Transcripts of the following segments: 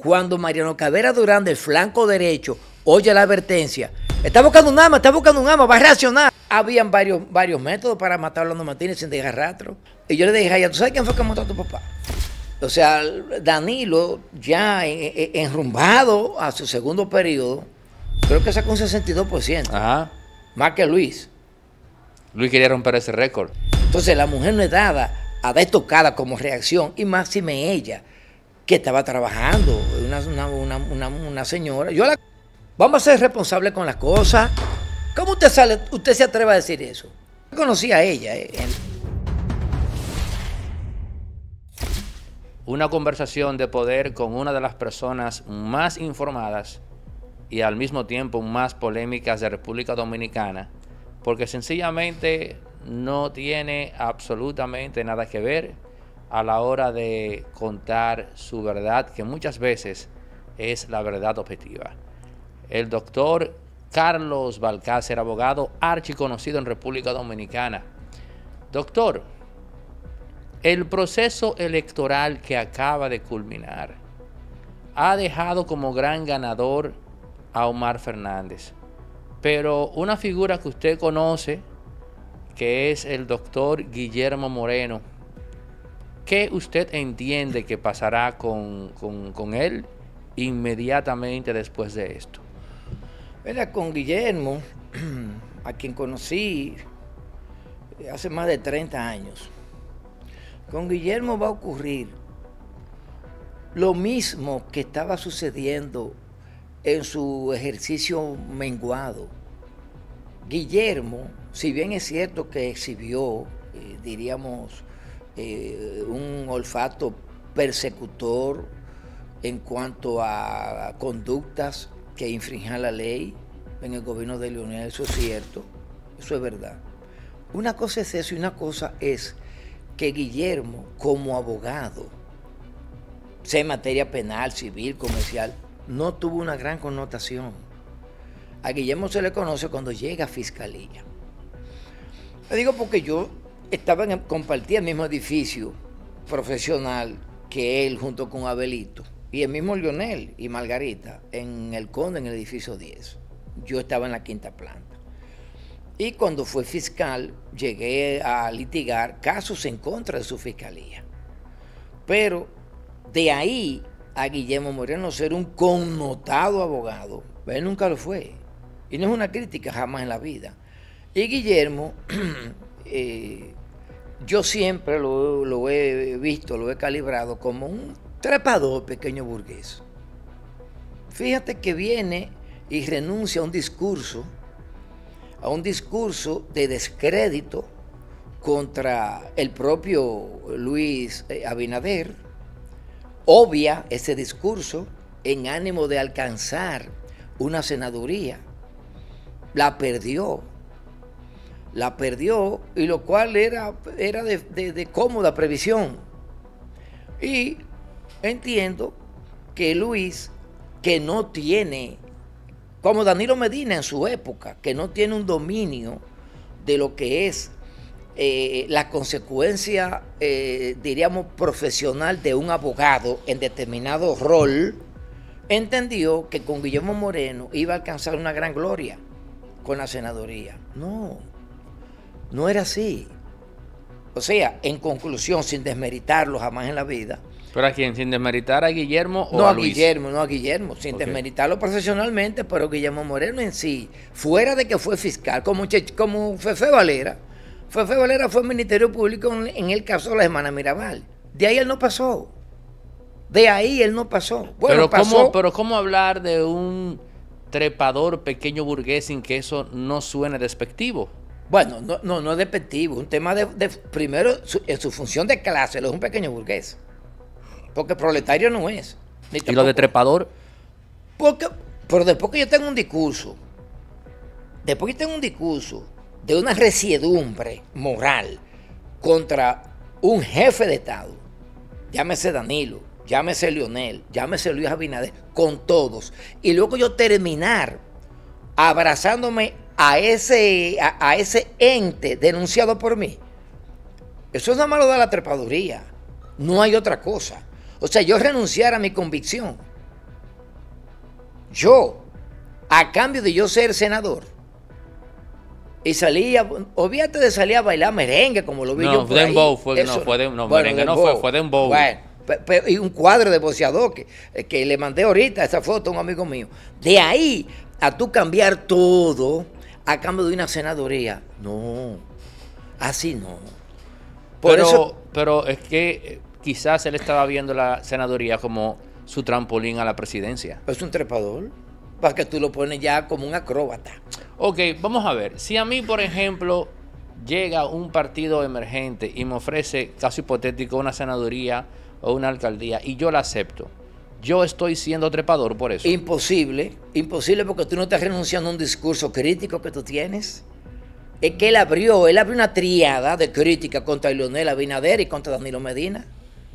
Cuando Mariano Cabrera Durán del flanco derecho oye la advertencia, está buscando un arma, va a reaccionar. Habían varios métodos para matar a Orlando Martínez sin dejar rastro. Y yo le dije a ella, ¿tú sabes quién fue que mató a tu papá? O sea, Danilo, ya enrumbado a su segundo periodo, creo que sacó un 62%. Ajá. Más que Luis. Luis quería romper ese récord. Entonces la mujer no es dada a dar estocada como reacción, y máxime ella, que estaba trabajando, una señora. Vamos a ser responsables con las cosas. ¿Cómo usted se atreve a decir eso? Yo conocí a ella. Una conversación de poder con una de las personas más informadas y al mismo tiempo más polémicas de República Dominicana, porque sencillamente no tiene absolutamente nada que ver a la hora de contar su verdad, que muchas veces es la verdad objetiva. El doctor Carlos Balcácer, abogado archiconocido en República Dominicana. Doctor, el proceso electoral que acaba de culminar ha dejado como gran ganador a Omar Fernández, pero una figura que usted conoce, que es el doctor Guillermo Moreno, ¿qué usted entiende que pasará con él inmediatamente después de esto? Mira, con Guillermo, a quien conocí hace más de 30 años, con Guillermo va a ocurrir lo mismo que estaba sucediendo en su ejercicio menguado. Guillermo, si bien es cierto que exhibió, diríamos, un olfato persecutor en cuanto a conductas que infringían la ley en el gobierno de Leonel, eso es cierto, eso es verdad. Una cosa es eso y una cosa es que Guillermo, como abogado, sea en materia penal, civil, comercial, no tuvo una gran connotación. A Guillermo se le conoce cuando llega a fiscalía. Le digo porque yo compartía el mismo edificio profesional que él junto con Abelito, y el mismo Leonel y Margarita en el Conde, en el edificio 10. Yo estaba en la quinta planta. Y cuando fue fiscal, llegué a litigar casos en contra de su fiscalía. Pero de ahí a Guillermo Moreno ser un connotado abogado, él nunca lo fue. Y no es una crítica jamás en la vida. Y Guillermo, yo siempre lo he visto, lo he calibrado como un trepador pequeño burgués. Fíjate que viene y renuncia a un discurso de descrédito contra el propio Luis Abinader, obvia ese discurso en ánimo de alcanzar una senaduría, la perdió, y lo cual era de cómoda previsión. Y entiendo que Luis, que no tiene, como Danilo Medina en su época, que no tiene un dominio de lo que es la consecuencia, diríamos, profesional de un abogado en determinado rol, entendió que con Guillermo Moreno iba a alcanzar una gran gloria con la senaduría. No era así. O sea, en conclusión, sin desmeritarlo jamás en la vida. ¿Pero a quién? ¿Sin desmeritar a Guillermo o no a Luis? No a Guillermo, sin desmeritarlo profesionalmente, pero Guillermo Moreno en sí, fuera de que fue fiscal, como Fefe Valera. Fefe Valera fue Ministerio Público en el caso de la hermana Mirabal. De ahí él no pasó. Bueno, pero ¿cómo hablar de un trepador pequeño burgués sin que eso no suene despectivo? Bueno, no es despectivo. Un tema primero, en su función de clase, él es un pequeño burgués. Porque proletario no es. ¿Y lo de trepador? Pero después que yo tengo un discurso, de una resiedumbre moral contra un jefe de Estado, llámese Danilo, llámese Leonel, llámese Luis Abinader, con todos, y luego yo terminar abrazándome a ese ente denunciado por mí, eso es nada más lo de la trepaduría, no hay otra cosa. O sea, yo renunciar a mi convicción Yo, a cambio de yo ser senador, y salía, olvídate de salir a bailar merengue como lo vi yo por ahí. Merengue no fue dembow. Bueno, y un cuadro de boxeador que le mandé ahorita esa foto a un amigo mío. De ahí a tú cambiar todo a cambio de una senaduría. No, así no. Pero es que quizás él estaba viendo la senaduría como su trampolín a la presidencia. Es un trepador, para que tú lo pones ya como un acróbata. Ok, vamos a ver. Si a mí, por ejemplo, llega un partido emergente y me ofrece, caso hipotético, una senaduría o una alcaldía y yo la acepto, yo estoy siendo trepador por eso. Imposible porque tú no estás renunciando a un discurso crítico que tú tienes. Es que él abrió una triada de crítica contra Leonel Abinader y contra Danilo Medina.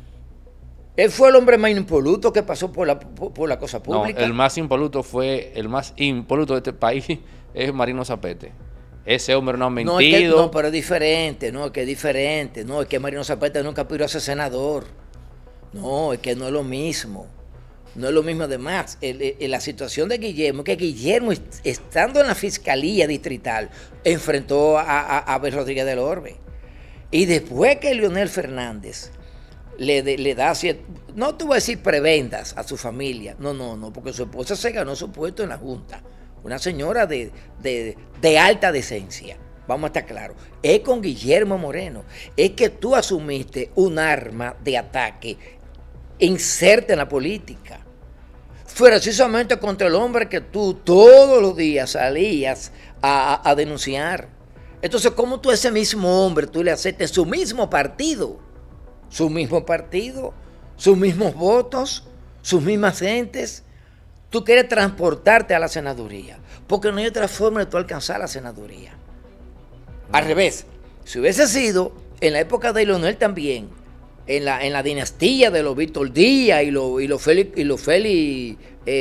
Él fue el hombre más impoluto que pasó por la cosa pública. No, el más impoluto de este país es Marino Zapete. Ese hombre no ha mentido. No, pero es diferente, no, es que es diferente. No, es que Marino Zapete nunca pidió a ser senador. No, es que no es lo mismo. No es lo mismo. Además, la situación de Guillermo, que Guillermo, estando en la Fiscalía Distrital, enfrentó a Abel Rodríguez del Orbe. Y después que Leonel Fernández le da, no te voy a decir prebendas a su familia, no, porque su esposa se ganó su puesto en la Junta. Una señora de alta decencia. Vamos a estar claros. Es con Guillermo Moreno. Es que tú asumiste un arma de ataque inserta en la política. Fue precisamente contra el hombre que tú todos los días salías a denunciar. Entonces, ¿cómo tú a ese mismo hombre tú le aceptes su mismo partido, sus mismos votos, sus mismas gentes? Tú quieres transportarte a la senaduría, porque no hay otra forma de tú alcanzar la senaduría. Al revés, si hubiese sido en la época de Leonel también, en la dinastía de los Víctor Díaz y los Félix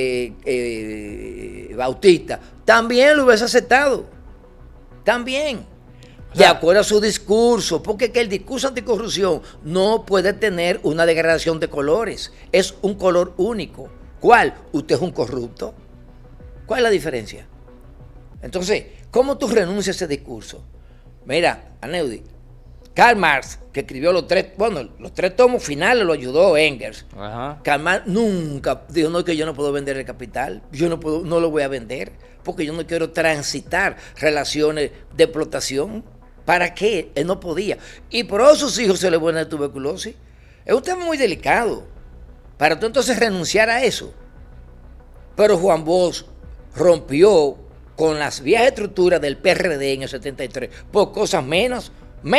Bautista, también lo hubiese aceptado. También. De acuerdo a su discurso, porque que el discurso anticorrupción no puede tener una degradación de colores, es un color único. ¿Cuál? Usted es un corrupto. ¿Cuál es la diferencia? Entonces, ¿cómo tú renuncias a ese discurso? Mira, Aneudi, Karl Marx, que escribió los tres tomos finales, lo ayudó Engels. Ajá. Karl Marx nunca dijo, no, que yo no puedo vender el capital, yo no lo voy a vender, porque yo no quiero transitar relaciones de explotación. ¿Para qué? Él no podía. Y por eso a sus hijos se les muere de tuberculosis. Es un tema muy delicado. Para tú entonces renunciar a eso. Pero Juan Bosch rompió con las viejas estructuras del PRD en el 73 por cosas menos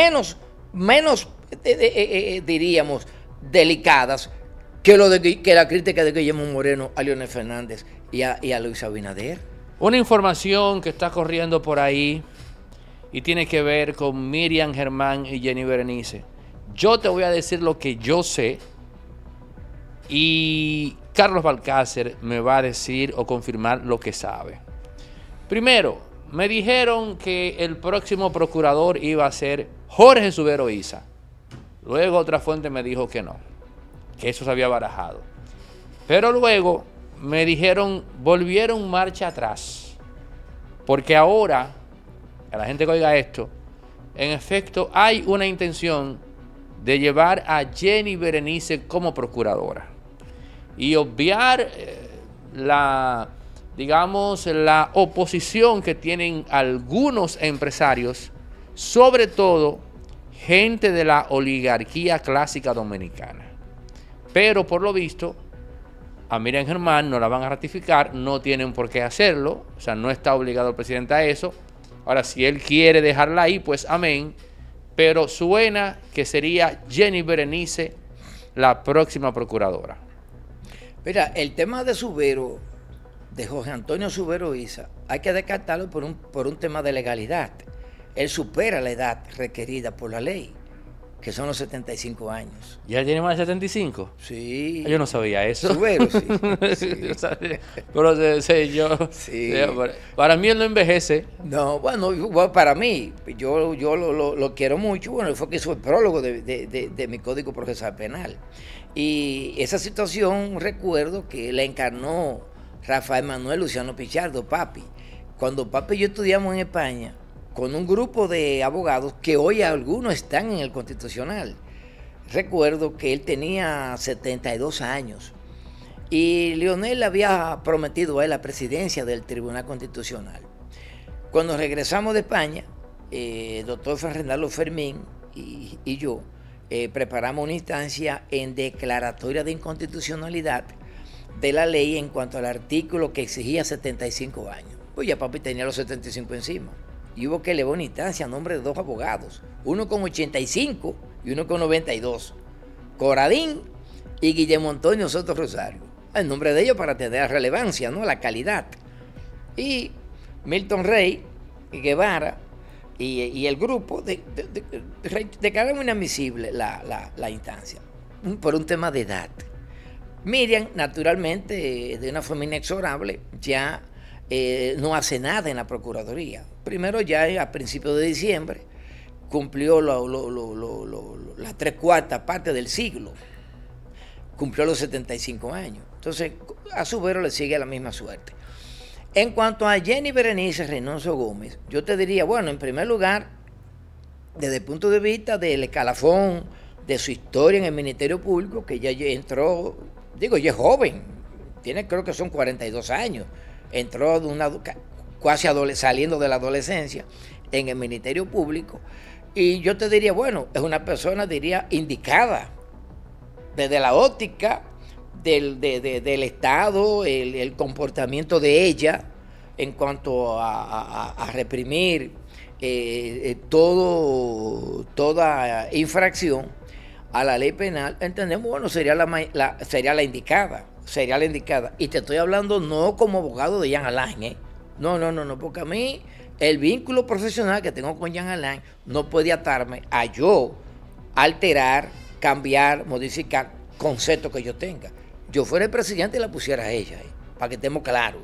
diríamos, delicadas que la crítica de Guillermo Moreno a Leonel Fernández y a Luis Abinader. Una información que está corriendo por ahí y tiene que ver con Miriam Germán y Jenny Berenice. Yo te voy a decir lo que yo sé y Carlos Balcácer me va a decir o confirmar lo que sabe. Primero, me dijeron que el próximo procurador iba a ser Jorge Subero Isa. Luego otra fuente me dijo que no, que eso se había barajado. Pero luego me dijeron, volvieron marcha atrás. Porque ahora, a la gente que oiga esto, en efecto hay una intención de llevar a Jenny Berenice como procuradora. Y obviar la oposición que tienen algunos empresarios, sobre todo gente de la oligarquía clásica dominicana. Pero por lo visto, a Miriam Germán no la van a ratificar, no tienen por qué hacerlo, o sea, no está obligado el presidente a eso. Ahora, si él quiere dejarla ahí, pues amén, pero suena que sería Jenny Berenice la próxima procuradora. Mira, el tema de Subero, de Jorge Antonio Subero Isa, hay que descartarlo por un tema de legalidad. Él supera la edad requerida por la ley, que son los 75 años. ¿Ya tiene más de 75? Sí. Yo no sabía eso. Subero, sí. Sí. Pero yo, sí. Para mí él no envejece. No, bueno, para mí, yo lo quiero mucho. Bueno, fue que hizo el prólogo de mi Código Procesal Penal. Y esa situación, recuerdo que la encarnó Rafael Manuel Luciano Pichardo, papi. Cuando papi y yo estudiamos en España, con un grupo de abogados que hoy algunos están en el Constitucional. Recuerdo que él tenía 72 años y Leonel había prometido a él la presidencia del Tribunal Constitucional. Cuando regresamos de España, doctor Fernando Fermín y yo preparamos una instancia en declaratoria de inconstitucionalidad de la ley en cuanto al artículo que exigía 75 años. Pues ya papi tenía los 75 encima. Y hubo que elevar una instancia a nombre de dos abogados, uno con 85 y uno con 92, Coradín y Guillermo Antonio Soto Rosario, el nombre de ellos para tener la relevancia, ¿no? La calidad. Y Milton Rey y Guevara y el grupo declararon inadmisible la instancia por un tema de edad. Miriam, naturalmente, de una forma inexorable, ya no hace nada en la Procuraduría. Primero, ya a principios de diciembre, cumplió la 3/4 parte del siglo. Cumplió los 75 años. Entonces, a su vez le sigue la misma suerte. En cuanto a Jenny Berenice Reynoso Gómez, yo te diría, bueno, en primer lugar, desde el punto de vista del escalafón de su historia en el Ministerio Público, que ya entró, digo, ella es joven, tiene, creo que son 42 años, entró de una casi saliendo de la adolescencia en el Ministerio Público, y yo te diría, bueno, es una persona, diría, indicada desde la óptica del Estado, el comportamiento de ella en cuanto a reprimir toda infracción a la ley penal. Entendemos, bueno, sería la indicada. Y te estoy hablando no como abogado de Jean Alain, No, porque a mí el vínculo profesional que tengo con Jean Alain no puede atarme a yo alterar, cambiar, modificar conceptos que yo tenga. Yo fuera el presidente y la pusiera a ella, para que estemos claros.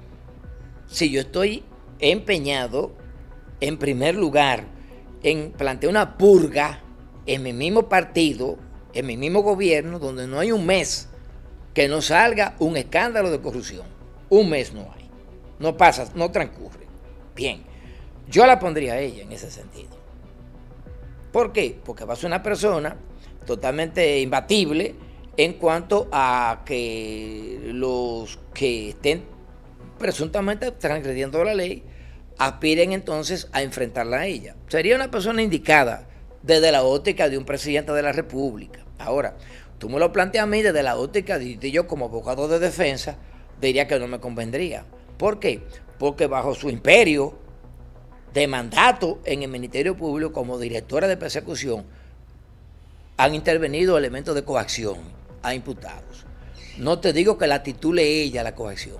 Si yo estoy empeñado, en primer lugar, en plantear una purga en mi mismo partido, en mi mismo gobierno, donde no hay un mes que no salga un escándalo de corrupción. Un mes no hay. No pasa, no transcurre. Bien, yo la pondría a ella en ese sentido. ¿Por qué? Porque va a ser una persona totalmente imbatible en cuanto a que los que estén presuntamente transgrediendo la ley aspiren entonces a enfrentarla a ella. Sería una persona indicada desde la óptica de un presidente de la República. Ahora, tú me lo planteas a mí desde la óptica de yo como abogado de defensa, diría que no me convendría. ¿Por qué? Porque bajo su imperio de mandato en el Ministerio Público como directora de persecución han intervenido elementos de coacción a imputados. No te digo que la titule ella la coacción,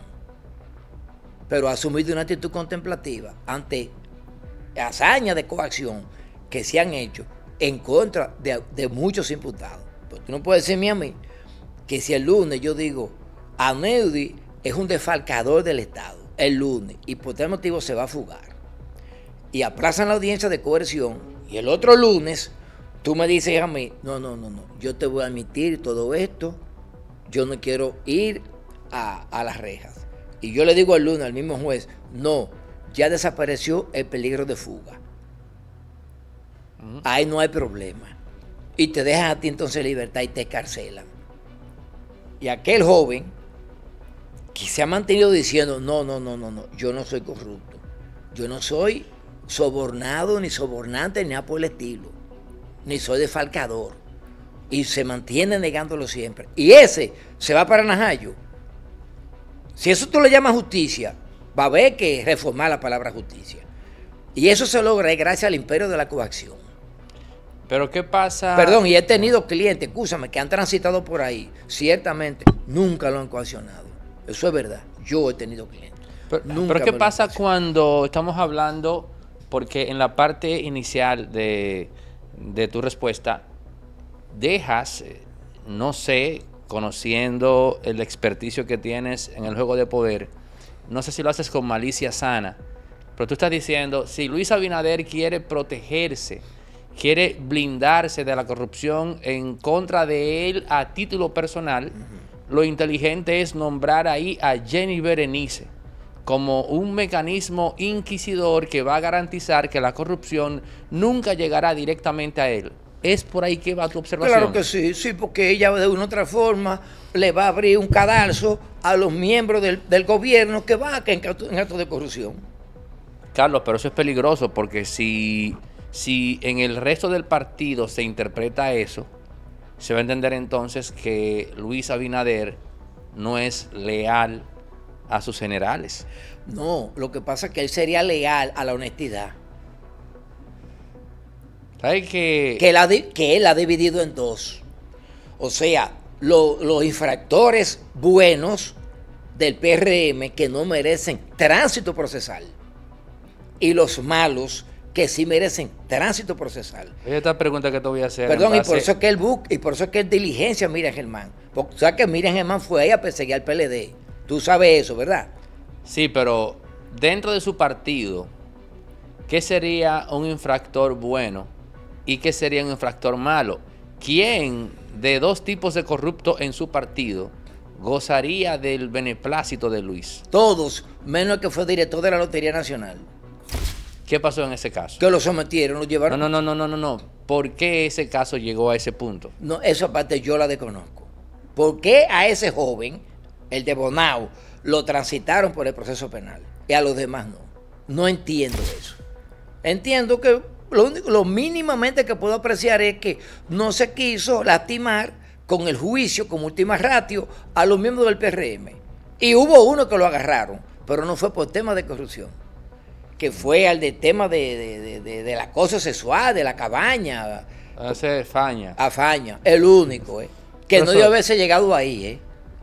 pero ha asumido una actitud contemplativa ante hazañas de coacción que se han hecho en contra de muchos imputados. Pues tú no puedes decirme a mí que si el lunes yo digo Aneudi es un defalcador del Estado, el lunes, y por tal motivo se va a fugar, y aplazan la audiencia de coerción, y el otro lunes tú me dices a mí, no, yo te voy a admitir todo esto, yo no quiero ir a las rejas. Y yo le digo al lunes al mismo juez, no, ya desapareció el peligro de fuga. Ahí no hay problema. Y te dejan a ti entonces libertad y te escarcelan. Y aquel joven que se ha mantenido diciendo, no, yo no soy corrupto, yo no soy sobornado, ni sobornante, ni nada por el estilo, ni soy defalcador, y se mantiene negándolo siempre, y ese se va para Najayo. Si eso tú le llamas justicia, va a haber que reformar la palabra justicia, y eso se logra gracias al imperio de la coacción. Pero ¿qué pasa? Perdón, y he tenido clientes, escúchame, que han transitado por ahí, ciertamente nunca lo han coaccionado, eso es verdad, yo he tenido clientes. Pero ¿qué pasa cuando estamos hablando, porque en la parte inicial de tu respuesta dejas, no sé, conociendo el experticio que tienes en el juego de poder, no sé si lo haces con malicia sana, pero tú estás diciendo, si Luis Abinader quiere protegerse, quiere blindarse de la corrupción en contra de él a título personal, lo inteligente es nombrar ahí a Jenny Berenice como un mecanismo inquisidor que va a garantizar que la corrupción nunca llegará directamente a él. ¿Es por ahí que va tu observación? Claro que sí, sí, porque ella de una u otra forma le va a abrir un cadalso a los miembros del gobierno que van en actos de corrupción. Carlos, pero eso es peligroso porque si en el resto del partido se interpreta eso, se va a entender entonces que Luis Abinader no es leal a sus generales. No, lo que pasa es que él sería leal a la honestidad. ¿Sabes que él ha dividido en dos? O sea, los infractores buenos del PRM que no merecen tránsito procesal y los malos que sí merecen tránsito procesal. Esta pregunta que te voy a hacer. Perdón, y por eso es que él diligencia a Miriam Germán. Porque tú sabes que Miriam Germán fue ahí a perseguir al PLD. Tú sabes eso, ¿verdad? Sí, pero dentro de su partido, ¿qué sería un infractor bueno y qué sería un infractor malo? ¿Quién de dos tipos de corruptos en su partido gozaría del beneplácito de Luis? Todos, menos el que fue director de la Lotería Nacional. ¿Qué pasó en ese caso? Que lo sometieron, lo llevaron. No. ¿Por qué ese caso llegó a ese punto? No, esa parte yo la desconozco. ¿Por qué a ese joven, el de Bonao, lo transitaron por el proceso penal y a los demás no? No entiendo eso. Entiendo que lo mínimamente que puedo apreciar es que no se quiso lastimar con el juicio como última ratio a los miembros del PRM. Y hubo uno que lo agarraron, pero no fue por tema de corrupción, que fue al de tema del acoso sexual, de la cabaña. Ese Faña. A Faña, el único, que no dio haberse llegado ahí,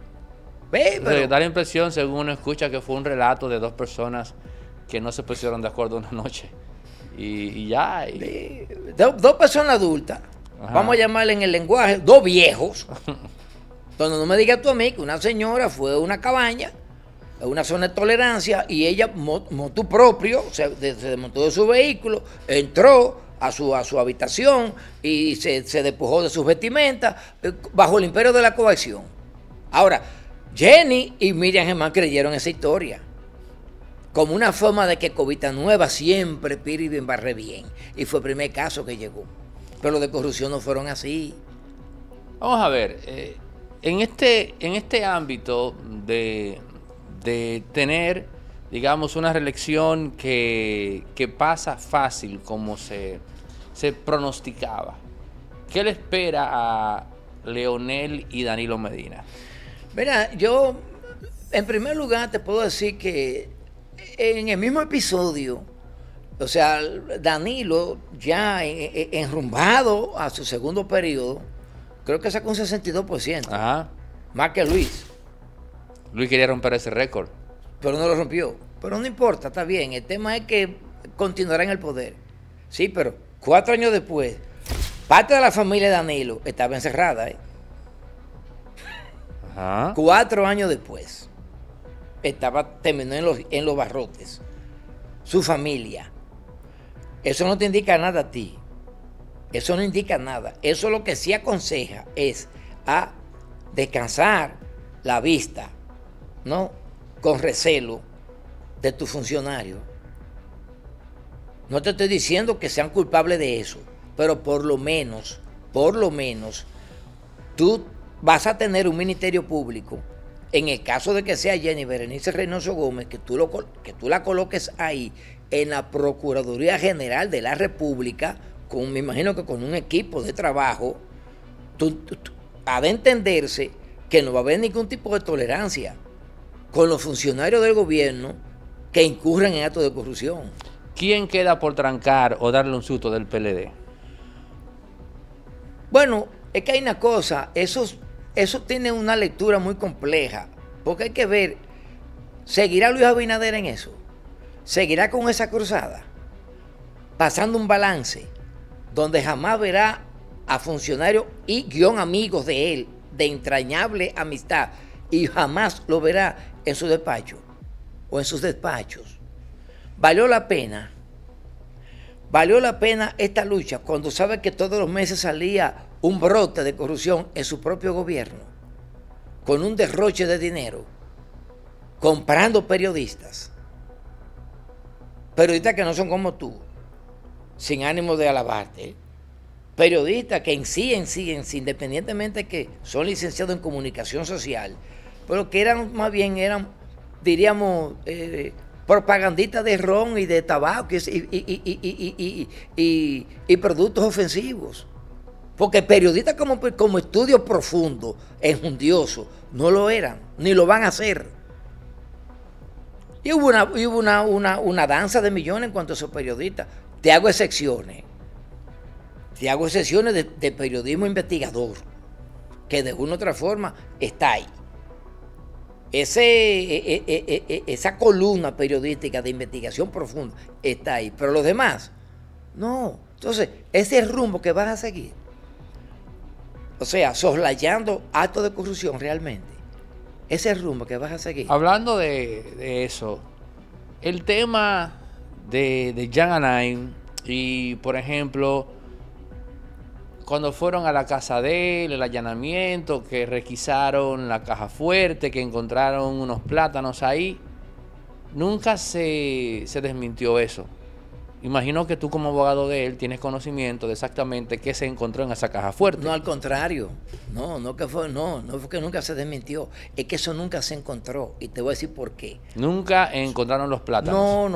Pero da la impresión, según uno escucha, que fue un relato de dos personas que no se pusieron de acuerdo una noche. Y ya. Dos personas adultas, ajá, vamos a llamarle en el lenguaje, dos viejos. Entonces no me digas tú a mí que una señora fue a una cabaña, a una zona de tolerancia, y ella motu propio, se desmontó de su vehículo, entró a su habitación y se despojó de sus vestimentas bajo el imperio de la coacción. Ahora, Jenny y Miriam Germán creyeron esa historia como una forma de que Covita Nueva siempre pide y barre bien. Y fue el primer caso que llegó. Pero los de corrupción no fueron así. Vamos a ver, en este ámbito de tener, digamos, una reelección que pasa fácil como se pronosticaba, ¿qué le espera a Leonel y Danilo Medina? Mira, yo en primer lugar te puedo decir que en el mismo episodio, o sea, Danilo ya enrumbado a su segundo periodo, creo que sacó un 62%. Ajá. Más que Luis. Luis quería romper ese récord. Pero no lo rompió. Pero no importa, está bien. El tema es que continuará en el poder. Sí, pero 4 años después, parte de la familia de Danilo estaba encerrada. Ajá. 4 años después. Terminó en los barrotes. Su familia. Eso no te indica nada a ti. Eso no indica nada. Eso lo que sí aconseja es a descansar la vista, ¿no? Con recelo de tu funcionario. No te estoy diciendo que sean culpables de eso, pero por lo menos, tú vas a tener un ministerio público. En el caso de que sea Jenny Berenice Reynoso Gómez, que tú la coloques ahí en la Procuraduría General de la República, me imagino que con un equipo de trabajo, ha de entenderse que no va a haber ningún tipo de tolerancia con los funcionarios del gobierno que incurran en actos de corrupción. ¿Quién queda por trancar o darle un susto del PLD? Bueno, es que hay una cosa, eso tiene una lectura muy compleja, porque hay que ver, ¿seguirá Luis Abinader en eso? ¿Seguirá con esa cruzada? Pasando un balance donde jamás verá a funcionarios y amigos de él, de entrañable amistad, y jamás lo verá en su despacho o en sus despachos. ¿Valió la pena? ¿Valió la pena esta lucha cuando sabe que todos los meses salía un brote de corrupción en su propio gobierno? con un derroche de dinero, comprando periodistas que no son como tú, sin ánimo de alabarte, periodistas que en sí, independientemente que son licenciados en comunicación social, pero que más bien eran, diríamos, propagandistas de ron y de tabaco y productos ofensivos. Porque periodistas como estudio profundo, enjundioso, no lo eran, ni lo van a hacer. Y hubo una danza de millones en cuanto a esos periodistas. Te hago excepciones de periodismo investigador, que de una u otra forma está ahí. Esa columna periodística de investigación profunda está ahí, pero los demás, no. Entonces, ese es el rumbo que van a seguir. O sea, soslayando actos de corrupción realmente. Ese es el rumbo que vas a seguir. Hablando de eso, el tema de Jan Alain y, por ejemplo, cuando fueron a la casa de él, el allanamiento, que requisaron la caja fuerte, que encontraron unos plátanos ahí, nunca se desmintió eso. Imagino que tú como abogado de él tienes conocimiento de exactamente qué se encontró en esa caja fuerte. No, al contrario. No fue que nunca se desmintió. Es que eso nunca se encontró. Y te voy a decir por qué. Nunca encontraron los plátanos.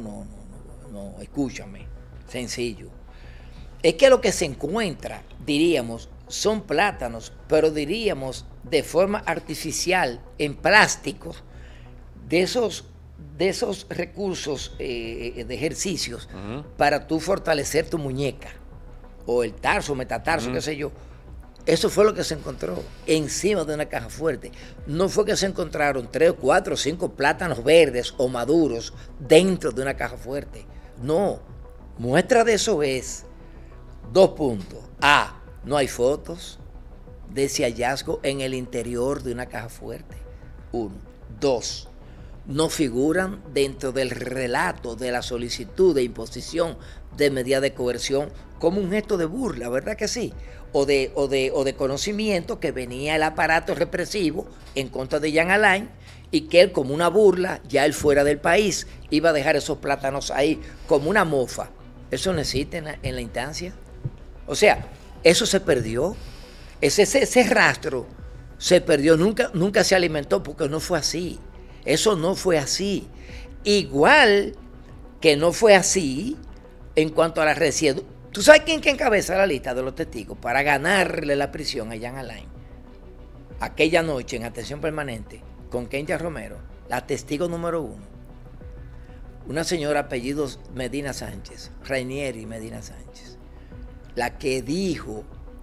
No, escúchame. Sencillo. Es que lo que se encuentra, diríamos, son plátanos, pero diríamos de forma artificial, en plástico, de esos recursos de ejercicios para tú fortalecer tu muñeca, o el tarso, metatarso, qué sé yo. Eso fue lo que se encontró encima de una caja fuerte. No fue que se encontraron 3, 4, 5 plátanos verdes o maduros dentro de una caja fuerte. No, muestra de eso es 2 puntos. A, no hay fotos de ese hallazgo en el interior de una caja fuerte. 1. 2. No figuran dentro del relato de la solicitud de imposición de medida de coerción como un gesto de burla, ¿verdad que sí? O de conocimiento que venía el aparato represivo en contra de Jan Alain y que él, como una burla, ya él fuera del país, iba a dejar esos plátanos ahí como una mofa. Eso no existe en la instancia. O sea, eso se perdió. Ese rastro se perdió, nunca se alimentó porque no fue así. Eso no fue así. Igual que no fue así en cuanto a la residencia. ¿Tú sabes quién que encabeza la lista de los testigos para ganarle la prisión a Jan Alain? Aquella noche en atención permanente con Kentia Romero, la testigo número 1. Una señora apellido Medina Sánchez, Rainieri Medina Sánchez, la que dijo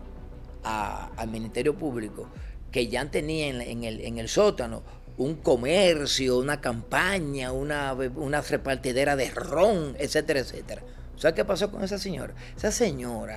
al Ministerio Público que Jan tenía en el sótano un comercio, una campaña, una repartidera de ron, etcétera, etcétera. ¿Sabes qué pasó con esa señora? Esa señora,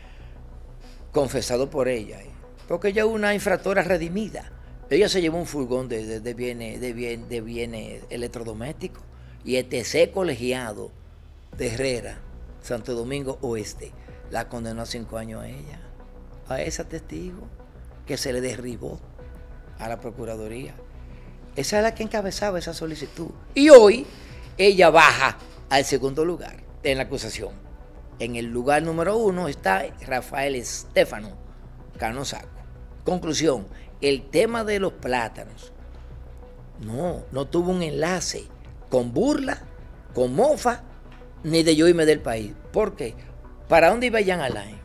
confesado por ella, porque ella es una infractora redimida. Ella se llevó un furgón de bienes electrodomésticos y ETC colegiado de Herrera, Santo Domingo Oeste, la condenó a 5 años a ella, a esa testigo que se le derribó a la Procuraduría. Esa es la que encabezaba esa solicitud. Y hoy ella baja al segundo lugar en la acusación. En el lugar número 1 está Rafael Estefano Cano Sacco. Conclusión, el tema de los plátanos no tuvo un enlace con burla, con mofa, ni de yo irme del país. ¿Por qué? ¿Para dónde iba Jan Alain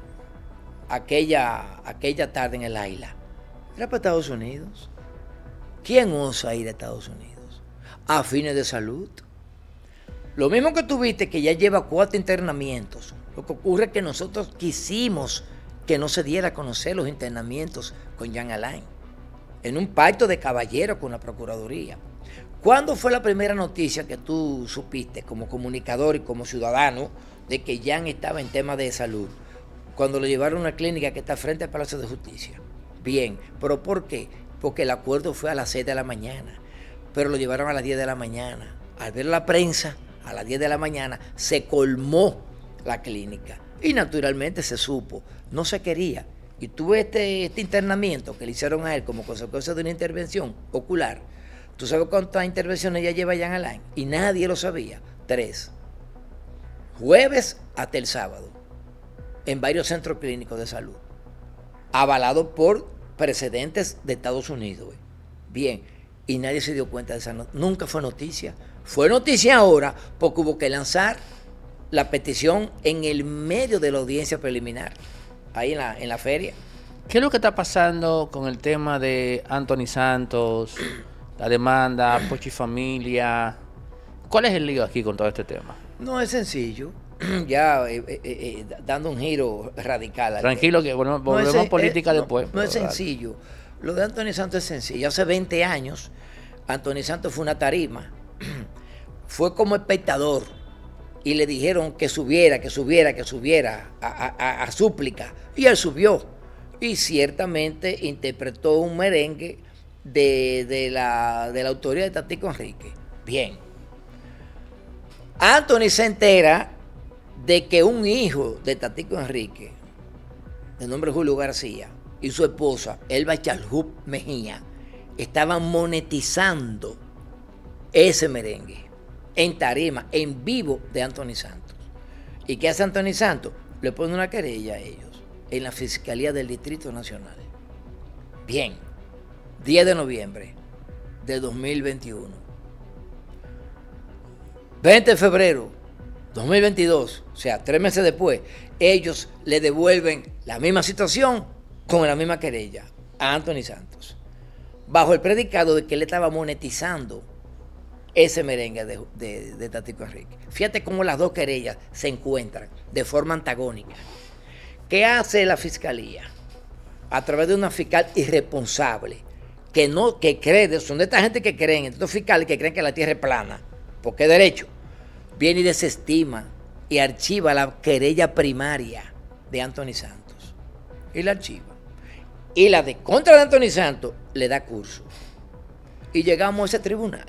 aquella tarde en el Aila? Era para Estados Unidos. ¿Quién osa ir a Estados Unidos? A fines de salud. Lo mismo que tuviste, que ya lleva 4 internamientos. Lo que ocurre es que nosotros quisimos que no se diera a conocer los internamientos con Jan Alain, en un pacto de caballero con la Procuraduría. ¿Cuándo fue la primera noticia que tú supiste como comunicador y como ciudadano de que Jan estaba en temas de salud? Cuando lo llevaron a una clínica que está frente al Palacio de Justicia. Bien, ¿pero por qué? Porque el acuerdo fue a las 6 de la mañana, pero lo llevaron a las 10 de la mañana. Al ver la prensa, a las 10 de la mañana, se colmó la clínica. Y naturalmente se supo, no se quería y tuvo este internamiento que le hicieron a él como consecuencia de una intervención ocular, ¿tú sabes cuántas intervenciones ya lleva Jean Alain? Y nadie lo sabía. 3. Jueves hasta el sábado, en varios centros clínicos de salud, avalado por precedentes de Estados Unidos. Bien, y nadie se dio cuenta de esa noticia. Nunca fue noticia. Fue noticia ahora porque hubo que lanzar la petición en el medio de la audiencia preliminar, ahí en la feria. ¿Qué es lo que está pasando con el tema de Anthony Santos, la demanda, Pochi Familia? ¿Cuál es el lío aquí con todo este tema? No es sencillo, ya dando un giro radical. Tranquilo, que volvemos a política después. No es sencillo. Lo de Anthony Santos es sencillo. Hace 20 años, Anthony Santos fue una tarima. Fue como espectador. Y le dijeron que subiera a súplica. Y él subió. Y ciertamente interpretó un merengue de la autoría de Tatico Henríquez. Bien. Anthony se entera de que un hijo de Tatico Henríquez, de nombre Julio García, y su esposa, Elba Chalhup Mejía, estaban monetizando ese merengue en tarima, en vivo de Anthony Santos. ¿Y qué hace Anthony Santos? Le pone una querella a ellos en la Fiscalía del Distrito Nacional. Bien, 10 de noviembre de 2021. 20 de febrero 2022, o sea, 3 meses después, ellos le devuelven la misma situación con la misma querella a Anthony Santos, bajo el predicado de que él estaba monetizando ese merengue de Tatico Henríquez. Fíjate cómo las dos querellas se encuentran de forma antagónica. ¿Qué hace la fiscalía? A través de una fiscal irresponsable, que cree, son de esta gente que creen, estos fiscales que creen que la tierra es plana, porque es derecho, viene y desestima y archiva la querella primaria de Anthony Santos. Y la archiva. Y la de contra de Anthony Santos le da curso. Y llegamos a ese tribunal.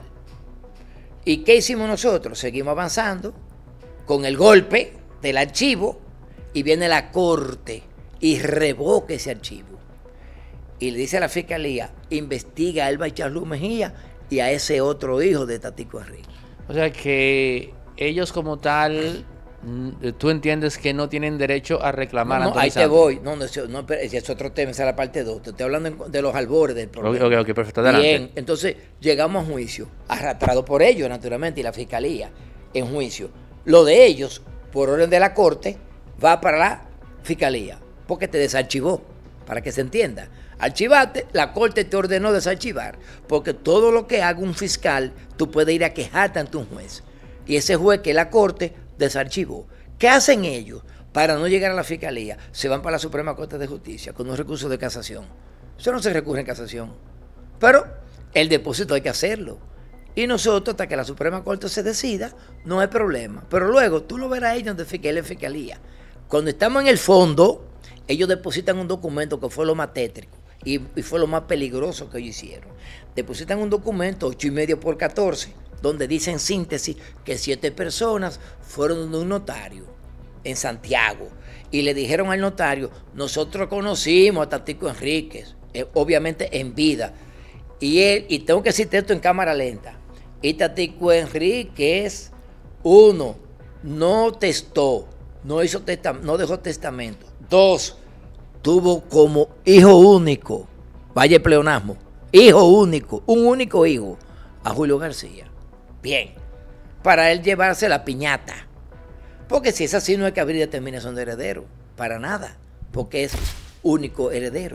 ¿Y qué hicimos nosotros? Seguimos avanzando con el golpe del archivo y viene la corte y revoca ese archivo. Y le dice a la fiscalía, investiga a Elba Chalhup Mejía y a ese otro hijo de Tatico Henríquez. O sea que ellos como tal, tú entiendes que no tienen derecho a reclamar. No, ahí te voy. No, ese es otro tema, esa es la parte 2. Te estoy hablando de los albores del problema. Ok, perfecto, adelante. Bien, entonces llegamos a juicio, arrastrado por ellos, naturalmente, y la fiscalía en juicio. Lo de ellos, por orden de la corte, va para la fiscalía, porque te desarchivó, para que se entienda. Archivaste, la corte te ordenó desarchivar, porque todo lo que haga un fiscal, tú puedes ir a quejarte ante un juez. Y ese juez que es la corte desarchivó. ¿Qué hacen ellos? Para no llegar a la fiscalía, se van para la Suprema Corte de Justicia con un recurso de casación. Eso no se recurre en casación. Pero el depósito hay que hacerlo. Y nosotros, hasta que la Suprema Corte se decida, no hay problema. Pero luego tú lo verás ellos en fiscalía. Cuando estamos en el fondo, ellos depositan un documento que fue lo más tétrico y fue lo más peligroso que ellos hicieron. Depositan un documento 8,5x14, donde dice en síntesis que 7 personas fueron de un notario en Santiago y le dijeron al notario, nosotros conocimos a Tatico Henríquez, obviamente en vida, y tengo que decirte esto en cámara lenta, y Tatico Henríquez, 1, no testó, no dejó testamento. 2, tuvo como hijo único, vaya el pleonasmo, hijo único, un único hijo, a Julio García. Bien, para él llevarse la piñata. Porque si es así, no hay que abrir determinación de heredero, para nada, porque es único heredero.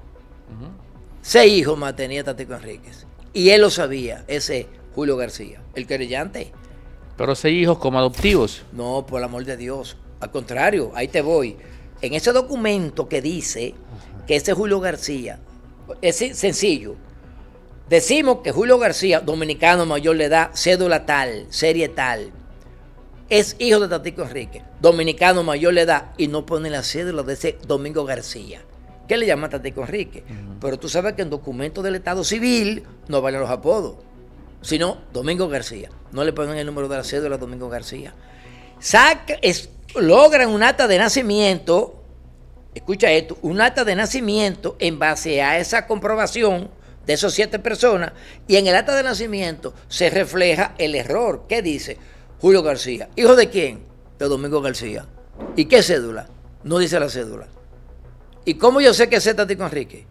6 hijos más tenía Tatico Henríquez. Y él lo sabía, ese Julio García, el querellante. Pero 6 hijos como adoptivos. No, por el amor de Dios. Al contrario, ahí te voy. En ese documento que dice que ese Julio García, es sencillo. Decimos que Julio García, dominicano mayor de edad, cédula tal, serie tal, es hijo de Tatico Henríquez, dominicano mayor de edad, y no pone la cédula de ese Domingo García. ¿Qué le llama Tatico Henríquez? Pero tú sabes que en documentos del Estado Civil no valen los apodos, sino Domingo García. No le ponen el número de la cédula a Domingo García. Logran un acta de nacimiento escucha esto, un acta de nacimiento en base a esa comprobación de esos 7 personas, y en el acta de nacimiento se refleja el error. ¿Qué dice? Julio García. ¿Hijo de quién? De Domingo García. ¿Y qué cédula? No dice la cédula. ¿Y cómo yo sé que es Tático Enrique?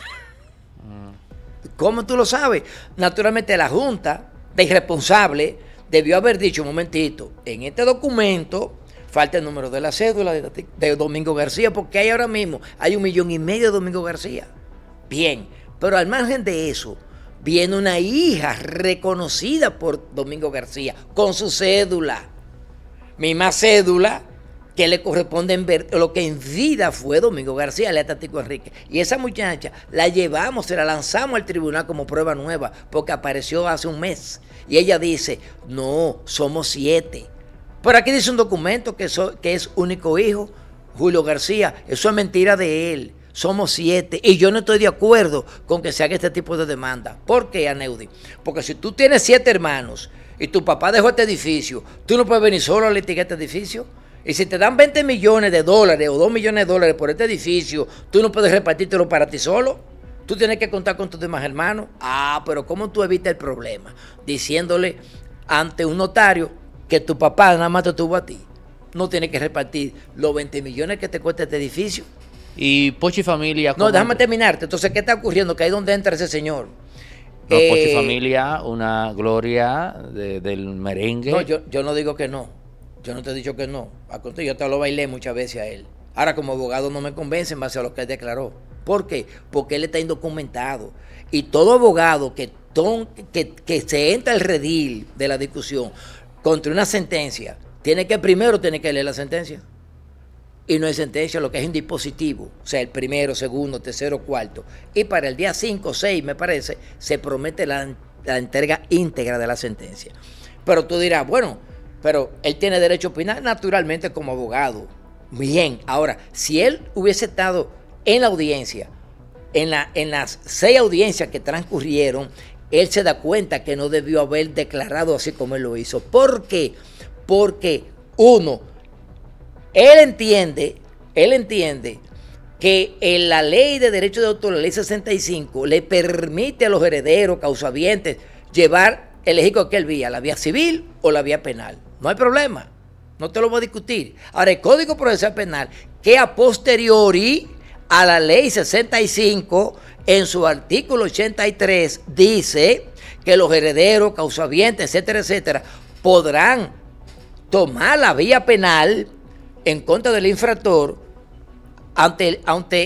¿Cómo tú lo sabes? Naturalmente la Junta de irresponsable debió haber dicho, un momentito, en este documento falta el número de la cédula de Domingo García, porque hay ahora mismo, hay 1,5 millones de Domingo García. Bien, pero al margen de eso, viene una hija reconocida por Domingo García, con su cédula. Misma cédula que le corresponde en ver lo que en vida fue Domingo García, le Tático Enrique. Y esa muchacha la llevamos, se la lanzamos al tribunal como prueba nueva, porque apareció hace un mes. Y ella dice, no, somos 7. Pero aquí dice un documento que es único hijo, Julio García. Eso es mentira de él. Somos 7. Y yo no estoy de acuerdo con que se haga este tipo de demanda. ¿Por qué, Aneudi? Porque si tú tienes 7 hermanos y tu papá dejó este edificio, tú no puedes venir solo a litigar este edificio. Y si te dan 20 millones de dólares o 2 millones de dólares por este edificio, tú no puedes repartírtelo para ti solo. Tú tienes que contar con tus demás hermanos. Ah, pero ¿cómo tú evitas el problema? Diciéndole ante un notario que tu papá nada más te tuvo a ti. No tienes que repartir los 20 millones que te cuesta este edificio. Y Pochi Familia... No, déjame terminarte. Entonces, ¿qué está ocurriendo? Que ahí es donde entra ese señor. No, Pochi Familia, una gloria del merengue. No, yo no digo que no. Yo no te he dicho que no. Yo te lo bailé muchas veces a él. Ahora, como abogado, no me convence en base a lo que él declaró. ¿Por qué? Porque él está indocumentado. Y todo abogado que se entra al redil de la discusión contra una sentencia, primero tiene que leer la sentencia. Y no hay sentencia, lo que es un dispositivo. O sea, el primero, segundo, tercero, cuarto. Y para el día 5 o 6, me parece, se promete la entrega íntegra de la sentencia. Pero tú dirás, bueno, pero él tiene derecho a opinar naturalmente como abogado. Bien, ahora, si él hubiese estado en la audiencia, en las 6 audiencias que transcurrieron, él se da cuenta que no debió haber declarado así como él lo hizo. ¿Por qué? Porque, uno, él entiende que en la ley de derecho de autor, la ley 65, le permite a los herederos, causavientes, elegir cualquier vía, la vía civil o la vía penal. No hay problema, no te lo voy a discutir. Ahora, el Código Procesal Penal, que a posteriori a la ley 65, en su artículo 83, dice que los herederos, causavientes, etcétera, etcétera, podrán tomar la vía penal en contra del infractor ante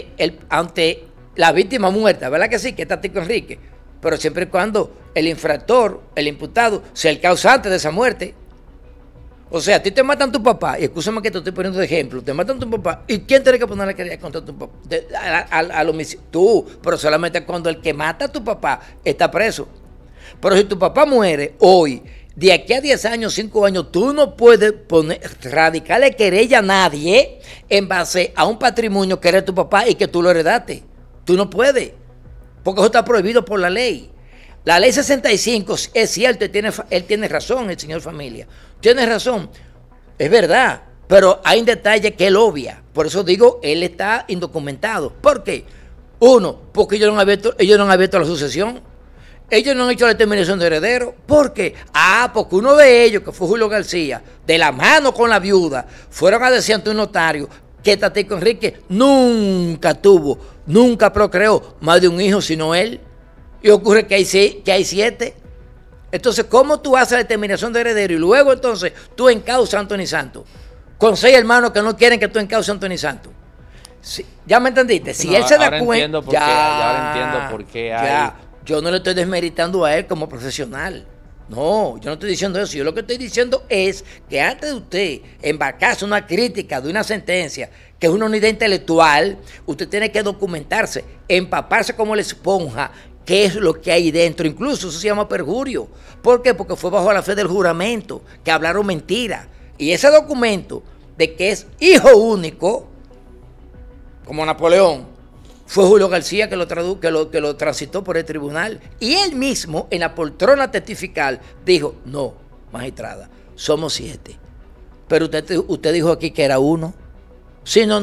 la víctima muerta, ¿verdad que sí? Que es Tático Enrique, pero siempre y cuando el infractor, el imputado, sea el causante de esa muerte. O sea, a ti te matan tu papá, y escúchame que te estoy poniendo de ejemplo, te matan tu papá, ¿y quién tiene que poner la querella contra tu papá? Al homicidio. Tú, pero solamente cuando el que mata a tu papá está preso. Pero si tu papá muere hoy, de aquí a 10 años, 5 años, tú no puedes radicarle querella a nadie en base a un patrimonio que era tu papá y que tú lo heredaste. Tú no puedes, porque eso está prohibido por la ley. La ley 65, es cierto, él tiene razón, el señor Familia. Tiene razón, es verdad, pero hay un detalle que él obvia. Por eso digo, él está indocumentado. ¿Por qué? Uno, porque ellos no han abierto la sucesión. Ellos no han hecho la determinación de heredero. ¿Por qué? Porque uno de ellos, que fue Julio García, de la mano con la viuda, fueron a decir ante un notario que Tático Enrique nunca procreó más de un hijo, sino él. Y ocurre que hay 7. Entonces, ¿cómo tú haces la determinación de heredero? Y luego, entonces, tú encausas a Anthony Santos. Con 6 hermanos que no quieren que tú encauces a Anthony Santos. Sí, ¿ya me entendiste? Si él se da cuenta... Ahora entiendo por qué hay... Yo no le estoy desmeritando a él como profesional. No, yo no estoy diciendo eso. Yo lo que estoy diciendo es que antes de usted embarcarse una crítica de una sentencia, que es una unidad intelectual, usted tiene que documentarse, empaparse como la esponja, qué es lo que hay dentro. Incluso eso se llama perjurio. ¿Por qué? Porque fue bajo la fe del juramento, que hablaron mentira. Y ese documento de que es hijo único, como Napoleón, fue Julio García que lo transitó por el tribunal. Y él mismo, en la poltrona testifical, dijo, no, magistrada, somos 7. Pero usted dijo aquí que era 1. Sí, no.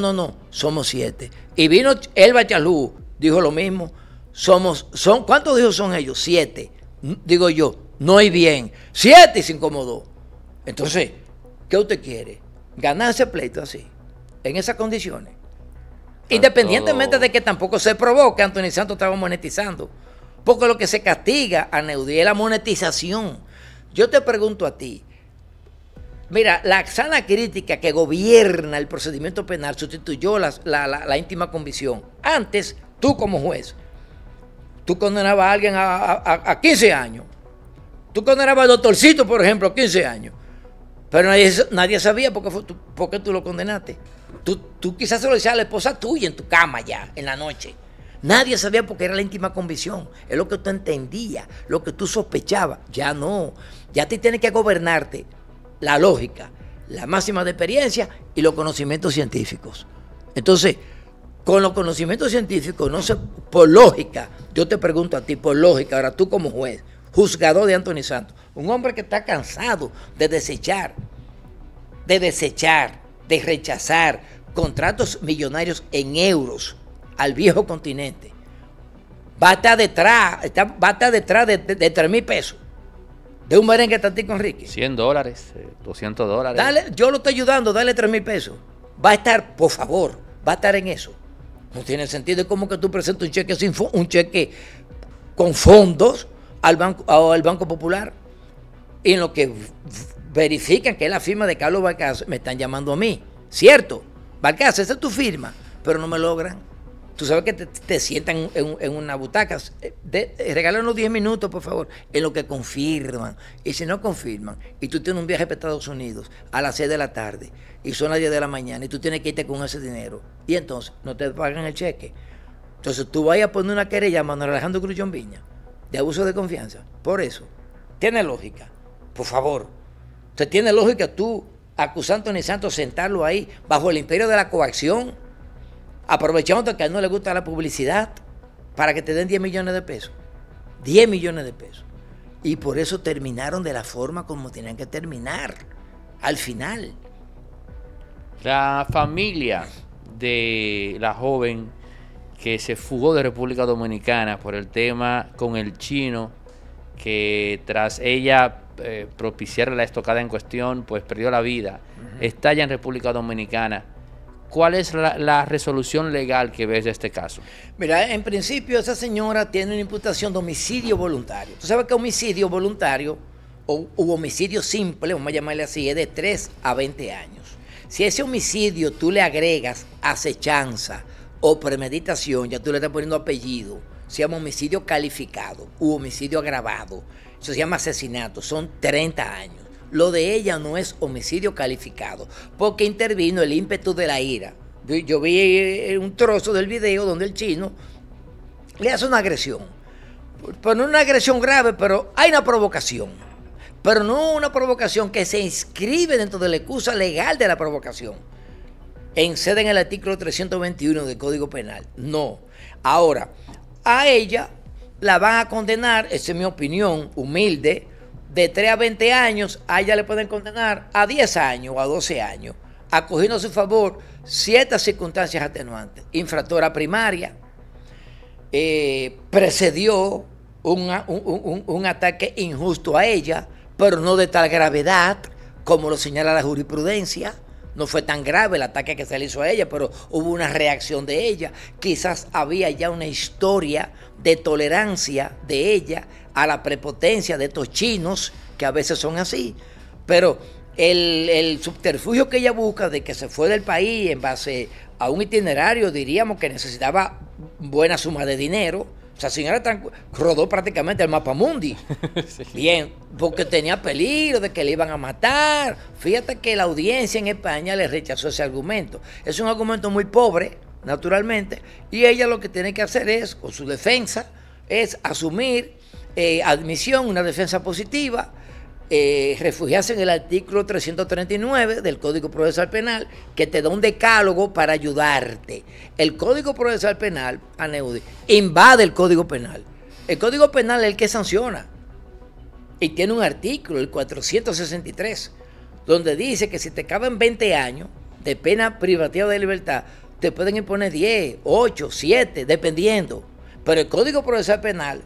somos 7. Y vino Elba Chalú, dijo lo mismo, ¿cuántos hijos son ellos? 7. Digo yo, no hay bien. 7 y se incomodó. Entonces, ¿qué usted quiere? ¿Ganar ese pleito así? En esas condiciones. Independientemente de que tampoco se probó que Anthony Santos estaba monetizando. Porque lo que se castiga a Neudi es la monetización. Yo te pregunto a ti, mira, la sana crítica que gobierna el procedimiento penal sustituyó la íntima convicción. Antes, tú como juez, tú condenabas a alguien a 15 años. Tú condenabas al doctorcito, por ejemplo, a 15 años. Pero nadie sabía por qué tú lo condenaste. Tú quizás se lo decías a la esposa tuya en tu cama ya, en la noche. Nadie sabía porque era la íntima convicción. Es lo que tú entendías, lo que tú sospechabas. Ya no. Ya te tienes que gobernarte la lógica, la máxima de experiencia y los conocimientos científicos. Entonces, con los conocimientos científicos, no sé, por lógica, yo te pregunto a ti, por lógica, ahora tú como juez, juzgador de Anthony Santos, un hombre que está cansado de desechar, de rechazar contratos millonarios en euros al viejo continente, va a estar detrás de 3,000 pesos de un merengue Tatico Enrique. $100, $200. Dale, yo lo estoy ayudando, dale 3,000 pesos. Va a estar, por favor, va a estar en eso. No tiene sentido. Es como que tú presentes un cheque con fondos al Banco Popular, y en lo que verifican que es la firma de Carlos Balcácer, me están llamando a mí. ¿Cierto? Balcácer, esa es tu firma, pero no me logran. Tú sabes que te sientan en una butaca. Regálanos 10 minutos, por favor, en lo que confirman. Y si no confirman, y tú tienes un viaje para Estados Unidos a las 6 de la tarde, y son las 10 de la mañana, y tú tienes que irte con ese dinero, y entonces no te pagan el cheque. Entonces tú vayas a poner una querella a Manuel Alejandro Grullón Viña de abuso de confianza. Por eso, tiene lógica. Por favor, ¿usted tiene lógica tú acusar a Anthony Santos, sentarlo ahí bajo el imperio de la coacción, aprovechando que a él no le gusta la publicidad, para que te den 10 millones de pesos? 10 millones de pesos. Y por eso terminaron de la forma como tenían que terminar, al final. La familia de la joven que se fugó de República Dominicana por el tema con el chino, que tras ella propiciar la estocada en cuestión, pues perdió la vida, está ya en República Dominicana. ¿Cuál es la resolución legal que ves de este caso? Mira, en principio esa señora tiene una imputación de homicidio voluntario. Tú sabes que homicidio voluntario u homicidio simple, vamos a llamarle así, es de 3 a 20 años. Si ese homicidio tú le agregas acechanza o premeditación, ya tú le estás poniendo apellido, se llama homicidio calificado u homicidio agravado. Eso se llama asesinato, son 30 años. Lo de ella no es homicidio calificado, porque intervino el ímpetu de la ira. Yo vi un trozo del video donde el chino le hace una agresión. Pero no una agresión grave, pero hay una provocación. Pero no una provocación que se inscribe dentro de la excusa legal de la provocación. Excede en el artículo 321 del Código Penal. No. Ahora, a ella la van a condenar, esa es mi opinión humilde, de 3 a 20 años, a ella le pueden condenar a 10 años o a 12 años, acogiendo a su favor ciertas circunstancias atenuantes. Infractora primaria, precedió un ataque injusto a ella, pero no de tal gravedad como lo señala la jurisprudencia. No fue tan grave el ataque que se le hizo a ella, pero hubo una reacción de ella. Quizás había ya una historia de tolerancia de ella a la prepotencia de estos chinos, que a veces son así. Pero el subterfugio que ella busca de que se fue del país en base a un itinerario, diríamos que necesitaba buena suma de dinero. O sea, señora rodó prácticamente el mapa mundi. Sí. Bien, porque tenía peligro de que le iban a matar. Fíjate que la audiencia en España le rechazó ese argumento. Es un argumento muy pobre, naturalmente, y ella lo que tiene que hacer es, con su defensa, es asumir admisión, una defensa positiva, refugiarse en el artículo 339 del Código Procesal Penal, que te da un decálogo para ayudarte. El Código Procesal Penal, Aneudi, invade el Código Penal. El Código Penal es el que sanciona. Y tiene un artículo, el 463, donde dice que si te caben 20 años de pena privativa de libertad, te pueden imponer 10, 8, 7, dependiendo. Pero el Código Procesal Penal,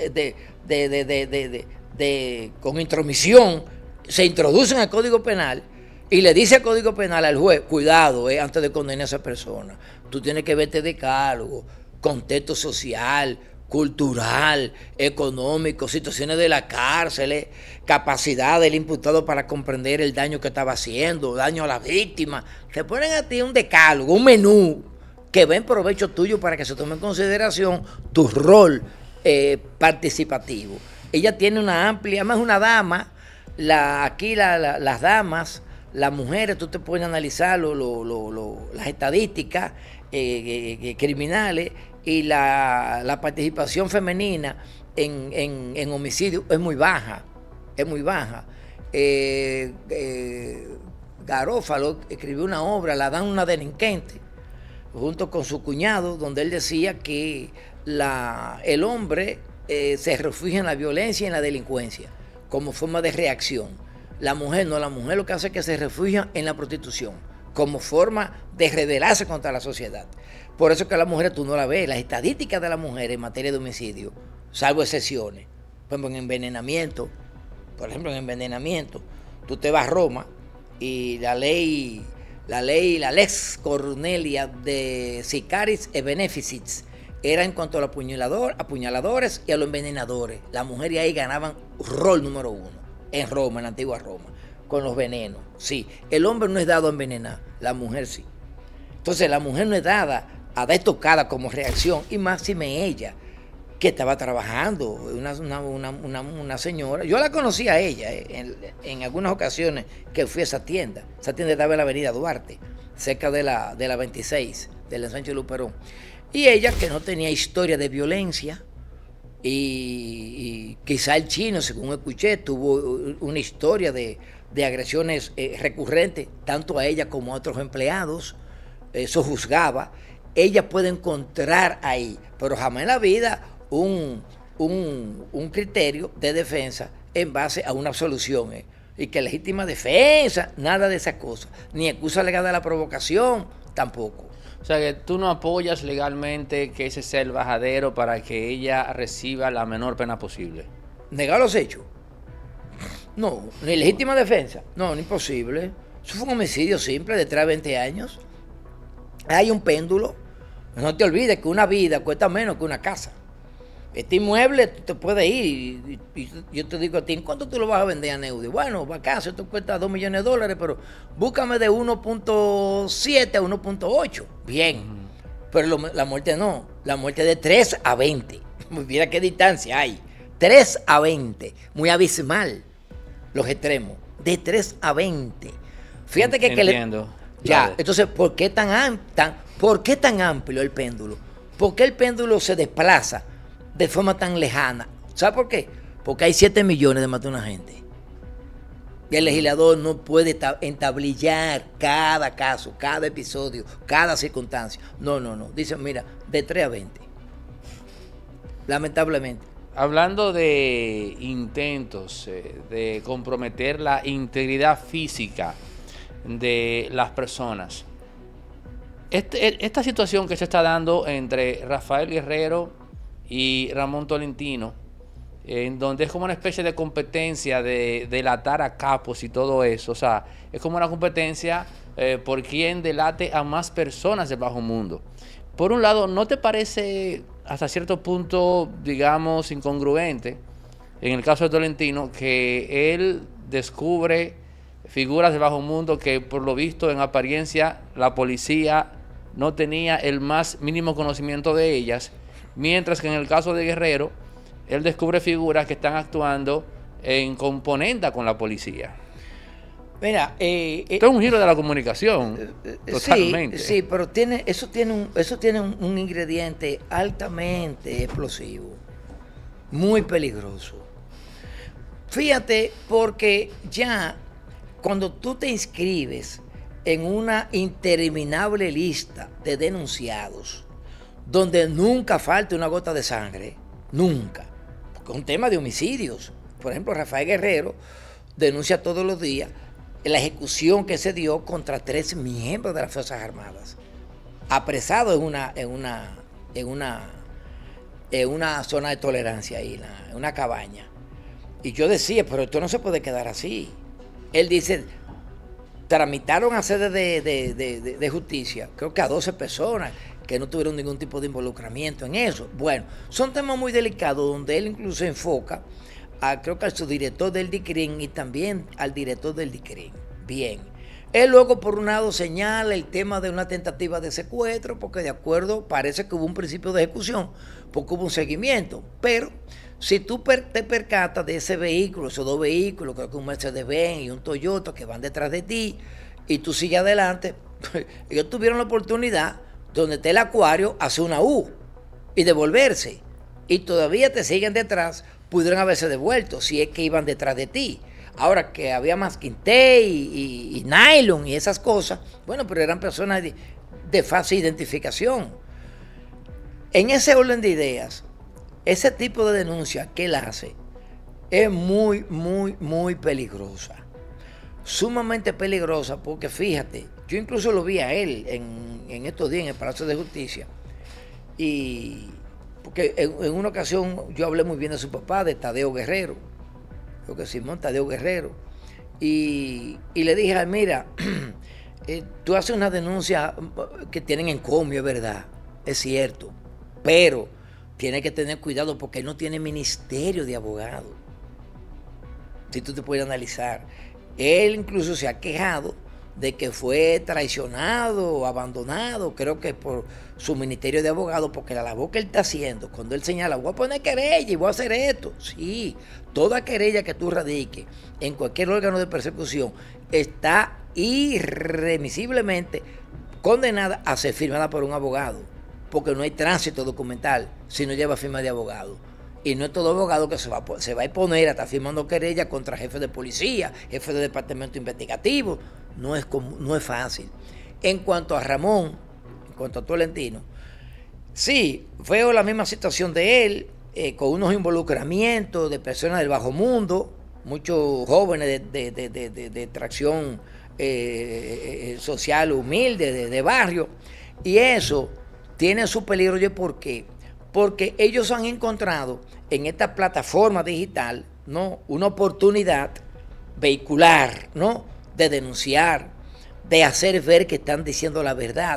con intromisión, se introduce en el Código Penal y le dice al Código Penal al juez, cuidado, antes de condenar a esa persona, tú tienes que verte decálogo, contexto social, cultural, económico, situaciones de la cárcel, capacidad del imputado para comprender el daño que estaba haciendo, daño a la víctima. Te ponen a ti un decálogo, un menú que va en provecho tuyo para que se tome en consideración tu rol participativo. Ella tiene una amplia, además una dama, las damas, las mujeres, tú te puedes analizar las estadísticas criminales y la participación femenina en homicidio es muy baja, Garófalo escribió una obra, La dan una delincuente, junto con su cuñado, donde él decía que el hombre se refugia en la violencia y en la delincuencia como forma de reacción. La mujer no, la mujer lo que hace es que se refugia en la prostitución como forma de rebelarse contra la sociedad. Por eso que a las mujeres tú no la ves. Las estadísticas de las mujeres en materia de homicidio, salvo excepciones, por ejemplo en envenenamiento, tú te vas a Roma y la lex Cornelia de Sicaris et Beneficits era en cuanto a los apuñaladores y a los envenenadores. Las mujeres ahí ganaban rol número 1 en Roma, en la antigua Roma, con los venenos. Sí, el hombre no es dado a envenenar, la mujer sí. Entonces la mujer no es dada a dar estocada como reacción, y máxime ella, que estaba trabajando, una señora. Yo la conocí a ella en algunas ocasiones que fui a esa tienda. Esa tienda estaba en la avenida Duarte, cerca de la 26, del ensanche Luperón. Y ella, que no tenía historia de violencia, y quizá el chino, según escuché, tuvo una historia de agresiones recurrentes, tanto a ella como a otros empleados, eso juzgaba. Ella puede encontrar ahí, pero jamás en la vida un criterio de defensa en base a una absolución. Y que legítima defensa, nada de esas cosas. Ni excusa legal de la provocación, tampoco. O sea que tú no apoyas legalmente que ese sea el bajadero para que ella reciba la menor pena posible. ¿Negar los hechos? No. ¿Ni legítima defensa? No, imposible. Eso fue un homicidio simple de 3 a 20 años. Hay un péndulo. No te olvides que una vida cuesta menos que una casa. Este inmueble tú te puedes ir y yo te digo a ti, ¿en cuánto tú lo vas a vender a Neudi? Bueno, acaso esto cuesta $2 millones, pero búscame de 1.7 a 1.8. Bien. Pero la muerte no. La muerte de 3 a 20. Mira qué distancia hay. 3 a 20. Muy abismal. Los extremos. De 3 a 20. Fíjate que... Entiendo. Ya, entonces, ¿por qué tan amplio el péndulo? ¿Por qué el péndulo se desplaza de forma tan lejana? ¿Sabe por qué? Porque hay 7 millones de matar a una gente. Y el legislador no puede entablillar cada caso, cada episodio, cada circunstancia. No. Dicen, mira, de 3 a 20. Lamentablemente. Hablando de intentos de comprometer la integridad física de las personas, esta situación que se está dando entre Rafael Guerrero y Ramón Tolentino, en donde es como una especie de competencia de delatar a capos y todo eso, o sea, es como una competencia por quién delate a más personas del bajo mundo. Por un lado, ¿no te parece hasta cierto punto, digamos, incongruente, en el caso de Tolentino, que él descubre figuras del bajo mundo que por lo visto en apariencia la policía no tenía el más mínimo conocimiento de ellas, mientras que en el caso de Guerrero él descubre figuras que están actuando en componenda con la policía? Mira, esto es un giro de la comunicación, totalmente. Sí, pero eso tiene un ingrediente altamente explosivo, muy peligroso. Fíjate, porque ya cuando tú te inscribes en una interminable lista de denunciados, donde nunca falta una gota de sangre, nunca, porque es un tema de homicidios. Por ejemplo, Rafael Guerrero denuncia todos los días la ejecución que se dio contra 3 miembros de las Fuerzas Armadas. apresado en una zona de tolerancia ahí, en una cabaña. Y yo decía, pero esto no se puede quedar así. Él dice, tramitaron a sede de justicia, creo que a 12 personas que no tuvieron ningún tipo de involucramiento en eso. Bueno, son temas muy delicados donde él incluso enfoca creo que al subdirector del DICRIN y también al director del DICRIN. Bien. Él luego por un lado señala el tema de una tentativa de secuestro, porque de acuerdo parece que hubo un principio de ejecución, porque hubo un seguimiento. Pero si tú te percatas de ese vehículo, esos dos vehículos, creo que un Mercedes-Benz y un Toyota que van detrás de ti, y tú sigues adelante, ellos tuvieron la oportunidad donde está el acuario, hacer una U y devolverse. Y todavía te siguen detrás, pudieron haberse devuelto si es que iban detrás de ti. Ahora que había masking tape y nylon y esas cosas, bueno, pero eran personas de fácil identificación. En ese orden de ideas, ese tipo de denuncia que él hace es muy, muy, muy peligrosa. Sumamente peligrosa porque fíjate, yo incluso lo vi a él en estos días en el Palacio de Justicia. Y porque en una ocasión yo hablé muy bien de su papá, de Tadeo Guerrero. Creo que Simón Tadeo Guerrero. Y le dije, mira, tú haces una denuncia que tienen encomio, es verdad, es cierto. Pero tienes que tener cuidado porque él no tiene ministerio de abogado. Si tú te puedes analizar. Él incluso se ha quejado de que fue traicionado o abandonado, creo que por su ministerio de abogado, porque la labor que él está haciendo, cuando él señala, voy a poner querella y voy a hacer esto, sí, toda querella que tú radiques en cualquier órgano de persecución está irremisiblemente condenada a ser firmada por un abogado, porque no hay tránsito documental si no lleva firma de abogado. Y no es todo abogado que se va a exponer a estar firmando querella contra jefes de policía, jefes de departamento investigativo. No es fácil. En cuanto a Ramón, en cuanto a Tolentino, sí, fue la misma situación de él, con unos involucramientos de personas del bajo mundo, muchos jóvenes de tracción social humilde, de barrio, y eso tiene su peligro. ¿Y por qué? Porque ellos han encontrado en esta plataforma digital, ¿no?, una oportunidad vehicular, ¿no?, de denunciar, de hacer ver que están diciendo la verdad.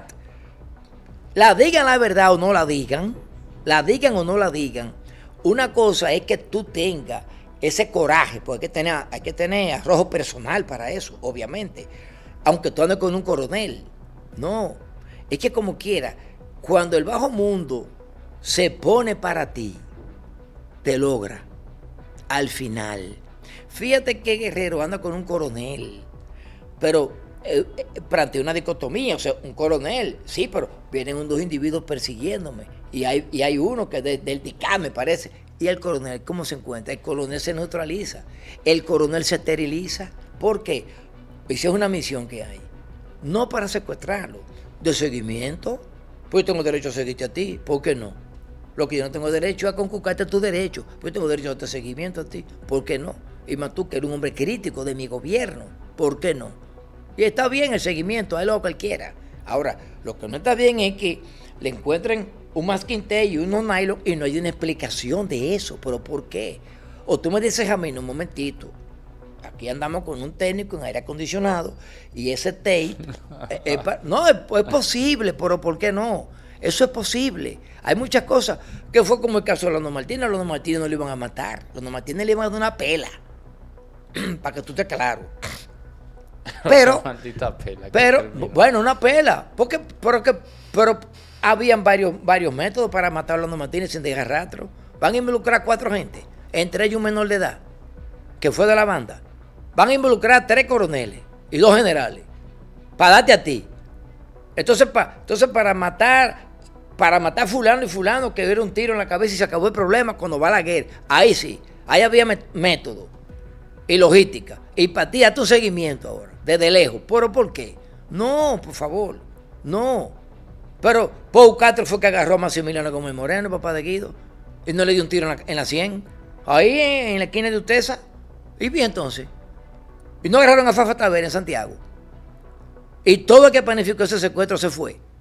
La digan la verdad o no la digan o no la digan, una cosa es que tú tengas ese coraje, porque hay que tener arrojo personal para eso, obviamente, aunque tú andes con un coronel. No, es que como quiera, cuando el bajo mundo se pone para ti, te logra al final. Fíjate que Guerrero anda con un coronel, pero plantea una dicotomía, o sea, un coronel, sí, pero vienen dos individuos persiguiéndome, y hay uno que es del DICAM, me parece, y el coronel, ¿cómo se encuentra? El coronel se neutraliza, el coronel se esteriliza. ¿Por qué? Esa es una misión que hay, no para secuestrarlo, de seguimiento. Pues tengo derecho a seguirte a ti, ¿por qué no? Lo que yo no tengo derecho es a conculcarte tus derechos, pues tengo derecho a darte seguimiento a ti, ¿por qué no? Y más tú que eres un hombre crítico de mi gobierno, ¿por qué no? Y está bien el seguimiento, a él o a cualquiera. Ahora, lo que no está bien es que le encuentren un masking tape y unos nylon y no hay una explicación de eso, ¿pero por qué? O tú me dices a mí, no, un momentito, aquí andamos con un técnico en aire acondicionado y ese tape, no, es posible, pero ¿por qué no? Eso es posible. Hay muchas cosas, que fue como el caso de Lando Martínez. A Lando Martínez no le iban a matar, a Lando Martínez le iban a dar una pela, para que tú estés claro. Pero, bueno, una pela, pero habían varios métodos para matar a Lando Martínez sin dejar rastro. Van a involucrar 4 gente, entre ellos un menor de edad, que fue de la banda. Van a involucrar 3 coroneles y 2 generales, para darte a ti. Entonces para matar fulano y fulano, que diera un tiro en la cabeza y se acabó el problema cuando va la guerra. Ahí sí, ahí había método y logística. Y para ti, a tu seguimiento ahora, desde lejos. ¿Pero por qué? No, por favor, no. Pero Pau Castro fue que agarró a Maximiliano Gómez Moreno, papá de Guido, y no le dio un tiro en la 100, ahí en la esquina de Utesa. Y bien, entonces, y no agarraron a Fafa Tavera en Santiago. Y todo el que planificó ese secuestro se fue.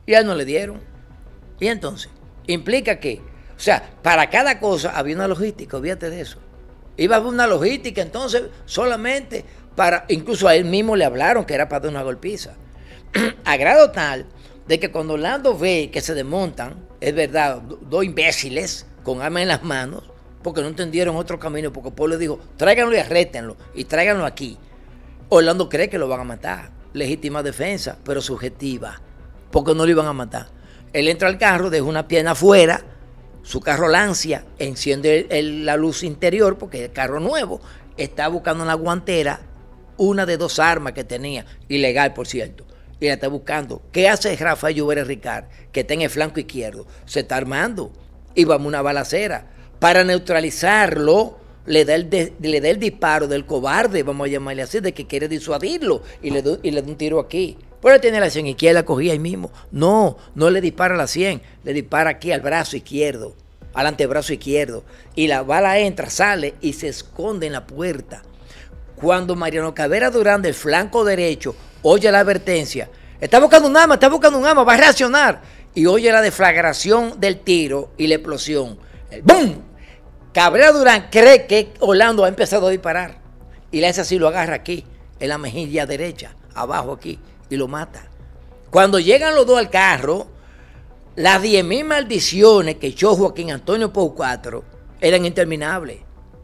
Y a él no le dieron. Y entonces, implica que, o sea, para cada cosa había una logística, olvídate de eso. Iba a haber una logística, entonces, solamente para, incluso a él mismo le hablaron que era para dar una golpiza. A grado tal de que cuando Orlando ve que se desmontan, es verdad, dos imbéciles con armas en las manos, porque no entendieron otro camino, porque el pueblo dijo, tráiganlo y arréstenlo, y tráiganlo aquí. Orlando cree que lo van a matar. Legítima defensa, pero subjetiva, porque no lo iban a matar. Él entra al carro, deja una pierna afuera, su carro lancia, enciende la luz interior, porque el carro nuevo está buscando en la guantera una de dos armas que tenía, ilegal por cierto, y la está buscando. ¿Qué hace Rafael Lluvere Ricard? Que está en el flanco izquierdo, se está armando, y vamos a una balacera. Para neutralizarlo, le da el disparo del cobarde, vamos a llamarle así, de que quiere disuadirlo, y le da un tiro aquí. Pero él tiene la 100 izquierda, cogía ahí mismo. No le dispara a la 100, le dispara aquí al brazo izquierdo, al antebrazo izquierdo. Y la bala entra, sale y se esconde en la puerta. Cuando Mariano Cabrera Durán del flanco derecho oye la advertencia, está buscando un arma, va a reaccionar. Y oye la deflagración del tiro y la explosión. El ¡bum! Cabrera Durán cree que Orlando ha empezado a disparar. Y le hace así, lo agarra aquí, en la mejilla derecha, abajo aquí, y lo mata. Cuando llegan los dos al carro, las 10.000 maldiciones que echó Joaquín Antonio Pou 4 eran interminables.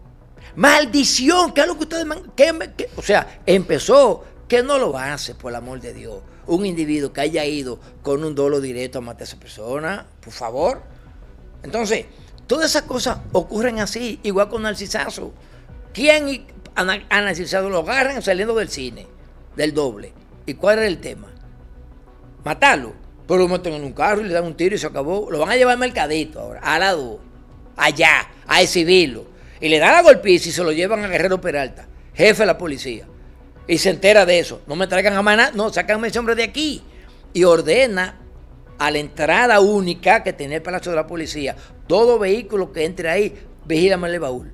Maldición, ¿qué es lo que ustedes... O sea, empezó, que no lo hace, por el amor de Dios. Un individuo que haya ido con un dolo directo a matar a esa persona, por favor. Entonces, todas esas cosas ocurren así, igual con Narcisazo. ¿Quién a Narcisazo lo agarran saliendo del cine, del doble? ¿Y cuál era el tema? Matarlo. Pero lo meten en un carro y le dan un tiro y se acabó. Lo van a llevar al mercadito ahora, a la 2, allá, a exhibirlo. Y le dan la golpiza y se lo llevan a Guerrero Peralta, jefe de la policía. Y se entera de eso. No me traigan a maná, no, sácanme ese hombre de aquí. Y ordena a la entrada única que tiene el Palacio de la Policía, todo vehículo que entre ahí, vigílame el baúl.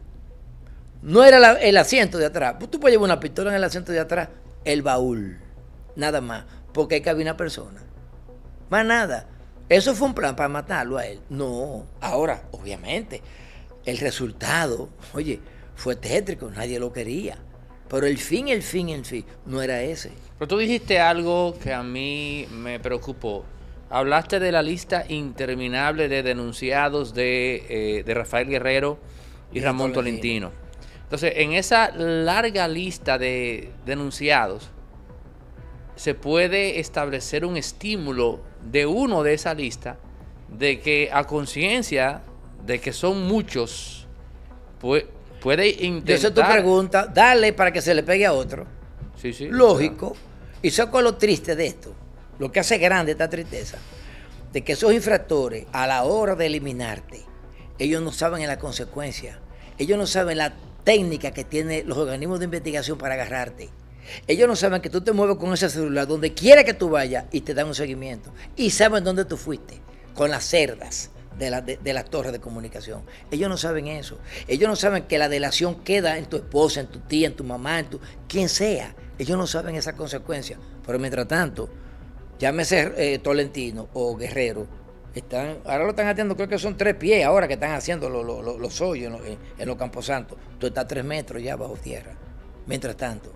No era el asiento de atrás. Tú puedes llevar una pistola en el asiento de atrás, el baúl. Nada más, porque hay que haber una persona. Más nada. ¿Eso fue un plan para matarlo a él? No. Ahora, obviamente, el resultado, oye, fue tétrico, nadie lo quería. Pero el fin, no era ese. Pero tú dijiste algo que a mí me preocupó. Hablaste de la lista interminable de denunciados de Rafael Guerrero y Ramón Tolentino. Entonces, en esa larga lista de denunciados, se puede establecer un estímulo de uno de esa lista de que a conciencia de que son muchos, puede intentar... Esa es tu pregunta, dale para que se le pegue a otro. Sí, sí. Lógico. Claro. Y eso es lo triste de esto, lo que hace grande esta tristeza, de que esos infractores, a la hora de eliminarte, ellos no saben la consecuencia, ellos no saben la técnica que tienen los organismos de investigación para agarrarte. Ellos no saben que tú te mueves con ese celular donde quiera que tú vayas y te dan un seguimiento. Y saben dónde tú fuiste, con las cerdas de las torres de comunicación. Ellos no saben eso. Ellos no saben que la delación queda en tu esposa, en tu tía, en tu mamá, en quien sea. Ellos no saben esa consecuencia. Pero mientras tanto, llámese Tolentino o Guerrero, ahora lo están haciendo, creo que son 3 pies ahora que están haciendo los hoyos en los Camposantos. Tú estás 3 metros ya bajo tierra. Mientras tanto,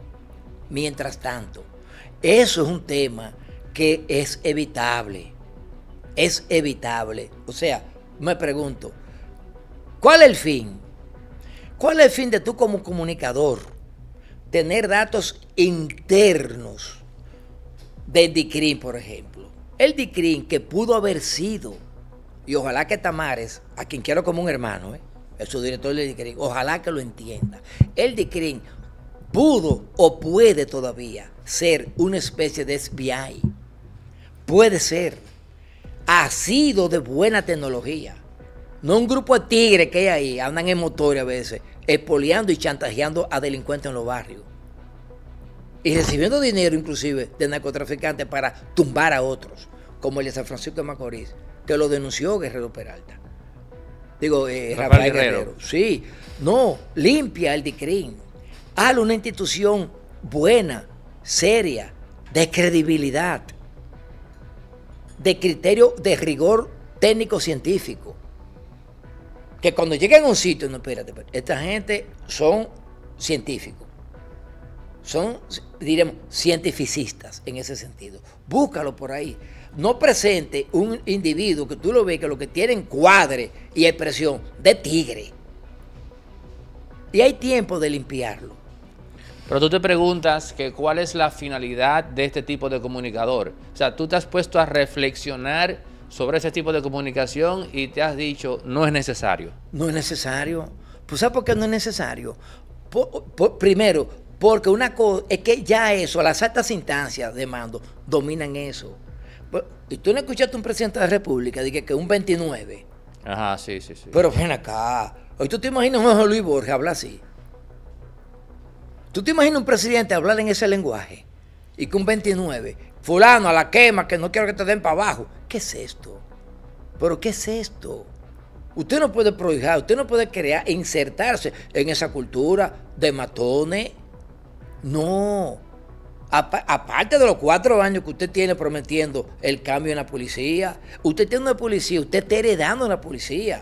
eso es un tema que es evitable. Es evitable. O sea, me pregunto, ¿cuál es el fin? ¿Cuál es el fin de tú como comunicador? Tener datos internos del DICRIM, por ejemplo. El DICRIM que pudo haber sido, y ojalá que Tamares, a quien quiero como un hermano, es su director del DICRIM, ojalá que lo entienda. El DICRIM pudo o puede todavía ser una especie de FBI. Puede ser. Ha sido de buena tecnología. No un grupo de tigres que hay ahí, andan en motores a veces, expoliando y chantajeando a delincuentes en los barrios. Y recibiendo dinero inclusive de narcotraficantes para tumbar a otros, como el de San Francisco de Macorís, que lo denunció Guerrero Peralta. Digo, Rafael Guerrero. Sí, no, limpia el DICRIM. Hazle una institución buena, seria, de credibilidad. de criterio de rigor técnico-científico. Que cuando lleguen a un sitio, no, espérate, esta gente son científicos. Son, diremos, cientificistas en ese sentido. Búscalo por ahí. No presente un individuo que tú lo ves que lo que tiene encuadre y expresión de tigre. Y hay tiempo de limpiarlo. Pero tú te preguntas que cuál es la finalidad de este tipo de comunicador. O sea, tú te has puesto a reflexionar sobre ese tipo de comunicación y te has dicho, no es necesario. No es necesario. Pues ¿sabes por qué no es necesario? Primero, porque una cosa es que ya eso, las altas instancias de mando dominan eso. Y tú no escuchaste a un presidente de la República, dije que un 29. Ajá, sí. Pero ven acá. Hoy tú te imaginas a José Luis Borges hablar así. ¿Tú te imaginas un presidente hablar en ese lenguaje? Y que un 29, fulano a la quema, que no quiero que te den para abajo. ¿Qué es esto? ¿Pero qué es esto? Usted no puede prohijar, usted no puede crear, insertarse en esa cultura de matones. No. Aparte de los 4 años que usted tiene prometiendo el cambio en la policía, usted tiene una policía, usted está heredando una policía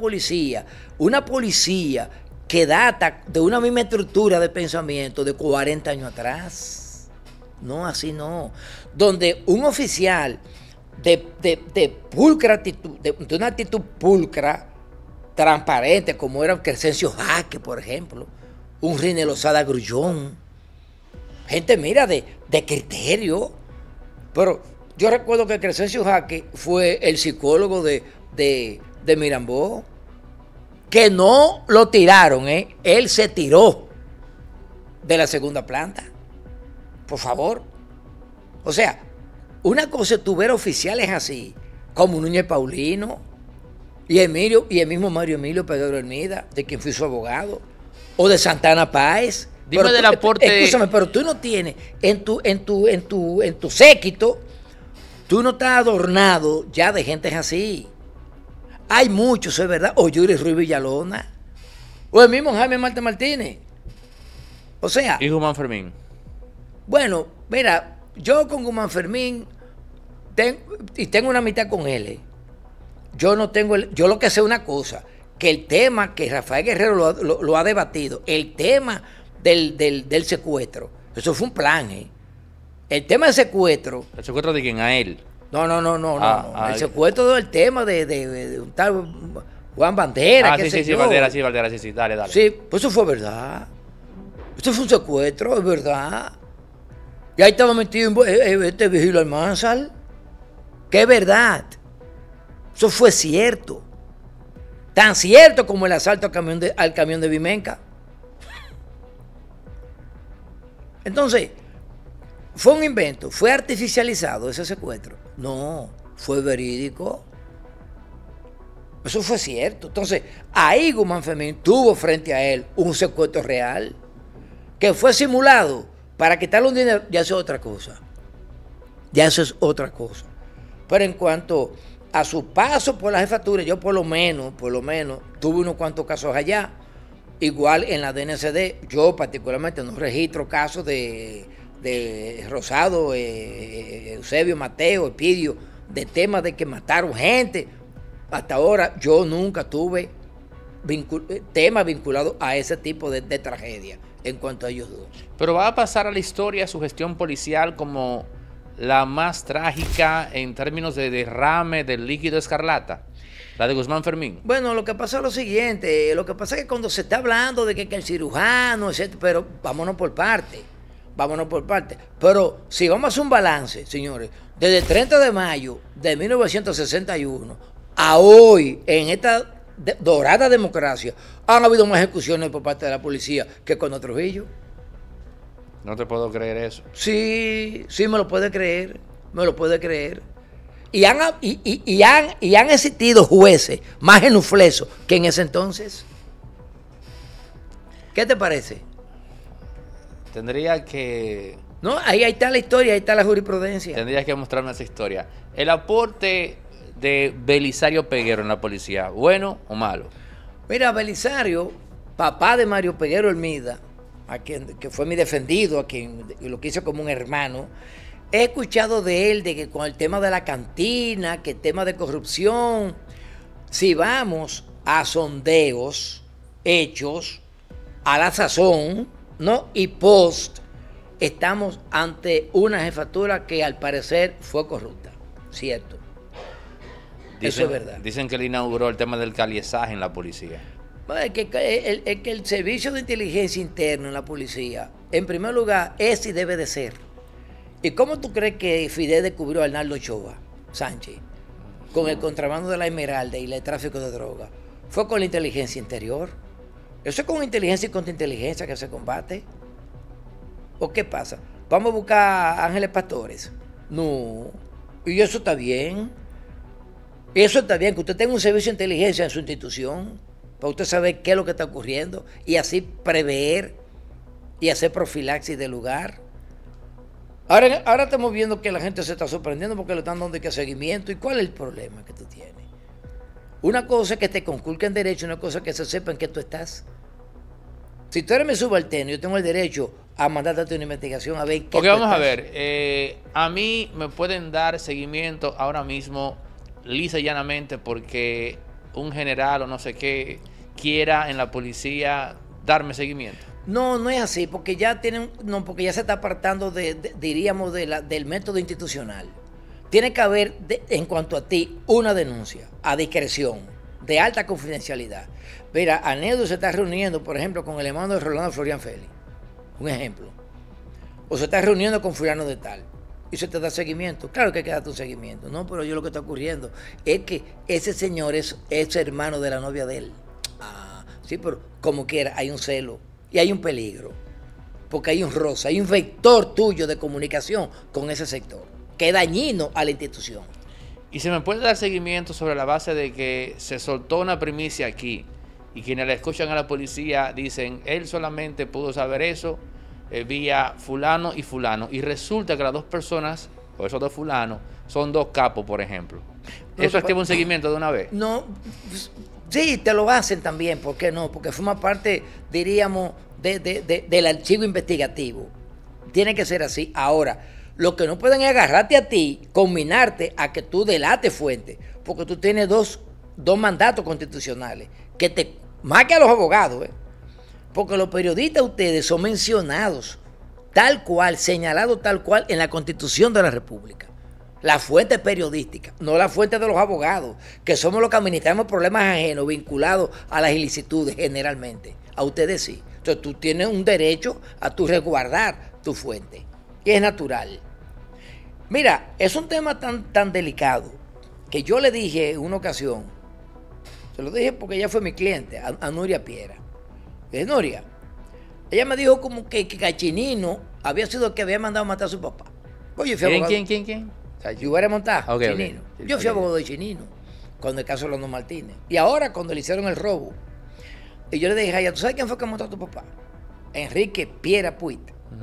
que data de una misma estructura de pensamiento de 40 años atrás. No, así no. Donde un oficial de pulcra actitud, de una actitud pulcra, transparente, como era Crescencio Jaque, por ejemplo, un Rinel Lozada Grullón, gente, mira, de criterio. Pero yo recuerdo que Crescencio Jaque fue el psicólogo de Mirambó, que no lo tiraron, él se tiró de la segunda planta. Por favor. O sea, una cosa es tu ver oficiales así, como Núñez Paulino y Emilio, y el mismo Mario Emilio Peguero Hermida, de quien fui su abogado, o de Santana Páez. Dime pero del aporte. Escúchame, pero tú no tienes en tu séquito, tú no estás adornado ya de gente así. Hay muchos, es verdad. O Yuri Ruiz Villalona. O el mismo Jaime Marte Martínez. O sea. Y Guzmán Fermín. Bueno, mira, yo con Guzmán Fermín tengo una amistad con él. Yo no tengo yo lo que sé una cosa, que el tema que Rafael Guerrero lo ha debatido, el tema del secuestro, eso fue un plan, El tema del secuestro. ¿El secuestro de quién? A él. No. El secuestro del tema de un tal Juan Bandera. Sí, Bandera, sí, dale. Sí, pues eso fue verdad. Eso fue un secuestro, es verdad. Y ahí estaba metido este Vigilio Almanzar, que es verdad. Eso fue cierto. Tan cierto como el asalto al camión de Vimenca. Entonces, ¿fue un invento? ¿Fue artificializado ese secuestro? No, fue verídico. Eso fue cierto. Entonces, ahí Guzmán Fermín tuvo frente a él un secuestro real, que fue simulado para quitarle un dinero. Ya eso es otra cosa. Pero en cuanto a su paso por la jefatura, yo por lo menos, tuve unos cuantos casos allá. Igual en la DNCD, yo particularmente no registro casos de Rosado, Eusebio, Mateo, Epidio, de temas de que mataron gente. Hasta ahora yo nunca tuve temas vinculados a ese tipo de tragedia en cuanto a ellos dos. Pero va a pasar a la historia su gestión policial como la más trágica en términos de derrame del líquido escarlata, la de Guzmán Fermín. Bueno, lo que pasa es lo siguiente, lo que pasa es que cuando se está hablando de que el cirujano, etcétera, pero vámonos por parte. Pero si vamos a hacer un balance, señores, desde el 30 de mayo de 1961 a hoy, en esta dorada democracia, han habido más ejecuciones por parte de la policía que con Trujillo. No te puedo creer eso. Sí, me lo puede creer. Y han existido jueces más genuflesos que en ese entonces. ¿Qué te parece? Tendría que... No, ahí está la historia, ahí está la jurisprudencia. Tendrías que mostrarme esa historia. El aporte de Belisario Peguero en la policía, ¿bueno o malo? Mira, Belisario, papá de Mario Peguero Hermida, que fue mi defendido, a quien lo quise como un hermano, he escuchado de él de que con el tema de la cantina, que el tema de corrupción, si vamos a sondeos hechos a la sazón, ¿no? Y post, estamos ante una jefatura que al parecer fue corrupta, ¿cierto? Eso es verdad. Dicen que él inauguró el tema del caliezaje en la policía. Bueno, que el servicio de inteligencia interna en la policía, en primer lugar, es y debe de ser. ¿Y cómo tú crees que Fidel descubrió a Arnaldo Ochoa Sánchez con el contrabando de la Esmeralda y el tráfico de droga? Fue con la inteligencia interior. Eso es con inteligencia y contrainteligencia que se combate. ¿O qué pasa? ¿Vamos a buscar ángeles pastores? No. Y eso está bien. Eso está bien, que usted tenga un servicio de inteligencia en su institución, para usted saber qué es lo que está ocurriendo y así prever y hacer profilaxis del lugar. Ahora estamos viendo que la gente se está sorprendiendo porque le están dando seguimiento. ¿Y cuál es el problema que tú tienes? Una cosa es que te conculquen derecho, una cosa es que se sepa en qué tú estás. Si tú eres mi subalterno, yo tengo el derecho a mandarte una investigación a ver qué. Porque vamos a ver, a mí me pueden dar seguimiento ahora mismo lisa y llanamente porque un general o no sé qué quiera en la policía darme seguimiento. No, no es así, porque ya porque ya se está apartando diríamos, del método institucional. Tiene que haber, en cuanto a ti, una denuncia a discreción, de alta confidencialidad. Mira, Anedo se está reuniendo, por ejemplo, con el hermano de Rolando Florian Félix, un ejemplo. O se está reuniendo con fulano de tal. Y se te da seguimiento. Claro que hay que darte un seguimiento. No, pero yo lo que está ocurriendo es que ese señor es hermano de la novia de él. Ah, sí, pero como quiera, hay un celo y hay un peligro. Porque hay un roce, hay un vector tuyo de comunicación con ese sector, que es dañino a la institución. Y se me puede dar seguimiento sobre la base de que se soltó una primicia aquí y quienes la escuchan a la policía dicen, él solamente pudo saber eso vía fulano y fulano, y resulta que las dos personas, o esos dos fulanos, son dos capos, por ejemplo. ¿Eso activa un seguimiento de una vez? No, sí, te lo hacen también, ¿por qué no? Porque forma parte, diríamos, del archivo investigativo. Tiene que ser así. Ahora, lo que no pueden es agarrarte a ti, combinarte a que tú delates fuente, porque tú tienes dos mandatos constitucionales, que te más que a los abogados, porque los periodistas ustedes son mencionados tal cual, señalados tal cual en la Constitución de la República. La fuente periodística, no la fuente de los abogados, que somos los que administramos problemas ajenos vinculados a las ilicitudes generalmente. A ustedes sí. Entonces tú tienes un derecho a tu resguardar tu fuente, que es natural. Mira, es un tema tan delicado que yo le dije en una ocasión, se lo dije porque ella fue mi cliente, a Nuria Piera. Le dije, Nuria, ella me dijo como que Chinino había sido el que había mandado a matar a su papá. Pues yo fui abogado. ¿Quién? O sea, yo hubiera montado, okay, Chinino. Okay. Yo fui abogado de Chinino, cuando el caso de Orlando Martínez. Y ahora, cuando le hicieron el robo, y yo le dije a ella, ¿tú sabes quién fue que mató a tu papá? Enrique Piera Puig.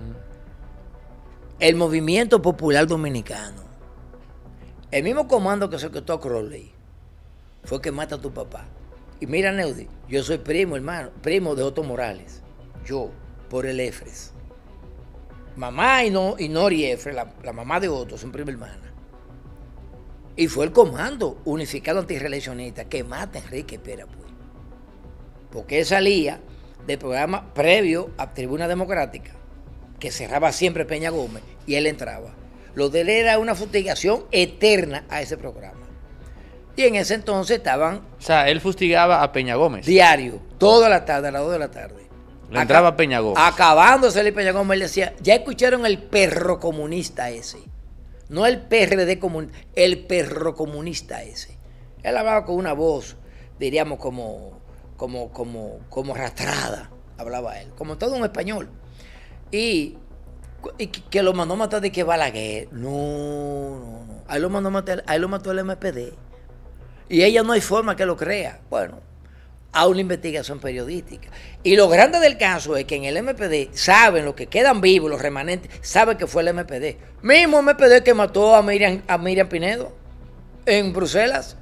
El Movimiento Popular Dominicano. El mismo comando que secretó a Crowley fue que mata a tu papá. Y mira, Neudi, yo soy primo de Otto Morales. Yo, por el Efres. Mamá y Nori Efres, la mamá de Otto, son prima hermana. Y fue el comando unificado antirreeleccionista que mata a Enrique Piera Puig. Porque él salía del programa previo a Tribuna Democrática, que cerraba siempre Peña Gómez, y él entraba. Lo de él era una fustigación eterna a ese programa. Y en ese entonces estaban... O sea, él fustigaba a Peña Gómez. Diario, toda la tarde, a las 2 de la tarde. Le entraba a Peña Gómez. Acabándose el Peña Gómez, él decía, ya escucharon el perro comunista ese. No el PRD comunista, el perro comunista ese. Él hablaba con una voz, diríamos, como arrastrada, hablaba él, como todo un español. Y que lo mandó a matar de que Balaguer. No. A él lo mandó a matar, a él lo mató el MPD. Y ella no hay forma que lo crea. Bueno, a una investigación periodística. Y lo grande del caso es que en el MPD saben, los que quedan vivos, los remanentes, saben que fue el MPD. Mismo MPD que mató a Miriam Pinedo en Bruselas.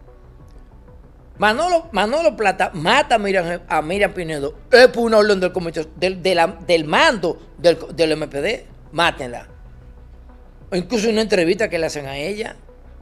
Manolo Plata mata a Miriam Pinedo. Es por una orden del comité, del mando del MPD. Mátenla. o incluso una entrevista que le hacen a ella,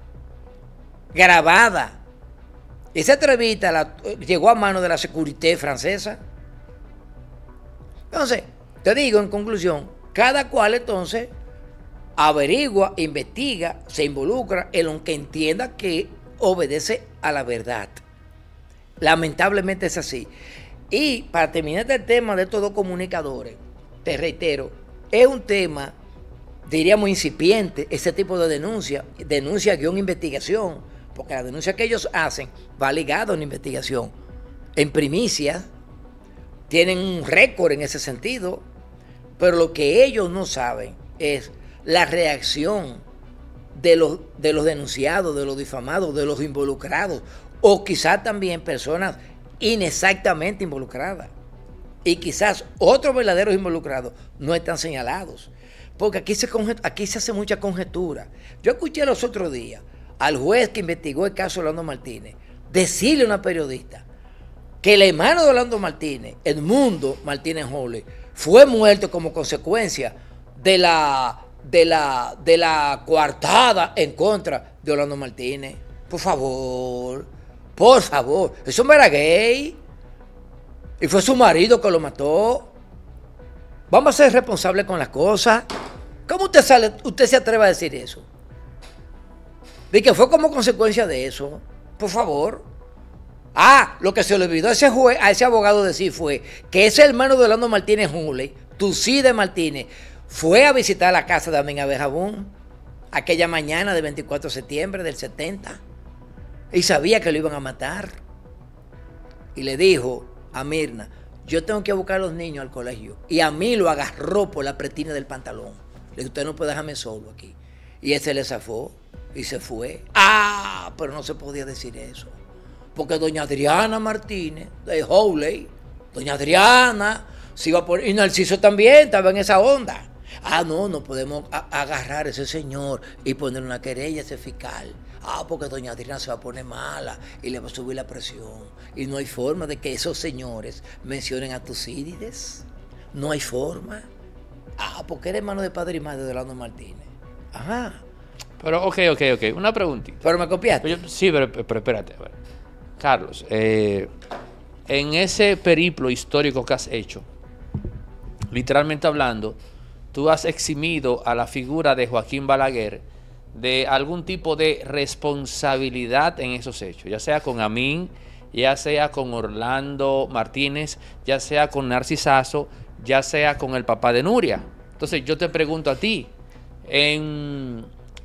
grabada. Esa entrevista llegó a manos de la Sécurité francesa. Entonces, te digo en conclusión, cada cual entonces averigua, investiga, se involucra en lo que entienda que obedece a la verdad. Lamentablemente es así. Y para terminar el tema de estos dos comunicadores, te reitero, es un tema, diríamos, incipiente, ese tipo de denuncia-investigación, porque la denuncia que ellos hacen va ligada a una investigación. En primicia, tienen un récord en ese sentido, pero lo que ellos no saben es la reacción de los denunciados, de los difamados, de los involucrados, o quizás también personas inexactamente involucradas. Y quizás otros verdaderos involucrados no están señalados. Porque aquí se hace mucha conjetura. Yo escuché los otros días al juez que investigó el caso de Orlando Martínez decirle a una periodista que el hermano de Orlando Martínez, Edmundo Martínez Joly, fue muerto como consecuencia de la coartada en contra de Orlando Martínez. Por favor, eso no era gay. Y fue su marido que lo mató. Vamos a ser responsables con las cosas. ¿Cómo usted se atreve a decir eso? De que fue como consecuencia de eso. Por favor. Lo que se le olvidó a ese abogado decir fue que ese hermano de Orlando Martínez Joly, Tucide Martínez, fue a visitar la casa de Amin Abejabún aquella mañana del 24 de septiembre del 70 y sabía que lo iban a matar. Y le dijo a Mirna, yo tengo que buscar a los niños al colegio. Y a mí lo agarró por la pretina del pantalón. Le dijo, usted no puede dejarme solo aquí. Y ese le zafó y se fue. Pero no se podía decir eso. Porque doña Adriana Martínez, de Joly, doña Adriana, se iba por... Y Narciso también estaba en esa onda. No podemos agarrar a ese señor y poner una querella a ese fiscal. Porque doña Adriana se va a poner mala y le va a subir la presión. Y no hay forma de que esos señores mencionen a Tucídides. No hay forma. Porque era hermano de padre y madre de Orlando Martínez. Pero, ok. Una preguntita. ¿Pero me copiaste? Sí, pero espérate. A ver. Carlos, en ese periplo histórico que has hecho, literalmente hablando, tú has eximido a la figura de Joaquín Balaguer de algún tipo de responsabilidad en esos hechos, ya sea con Amin, ya sea con Orlando Martínez, ya sea con Narcisazo, ya sea con el papá de Nuria. Entonces yo te pregunto a ti, en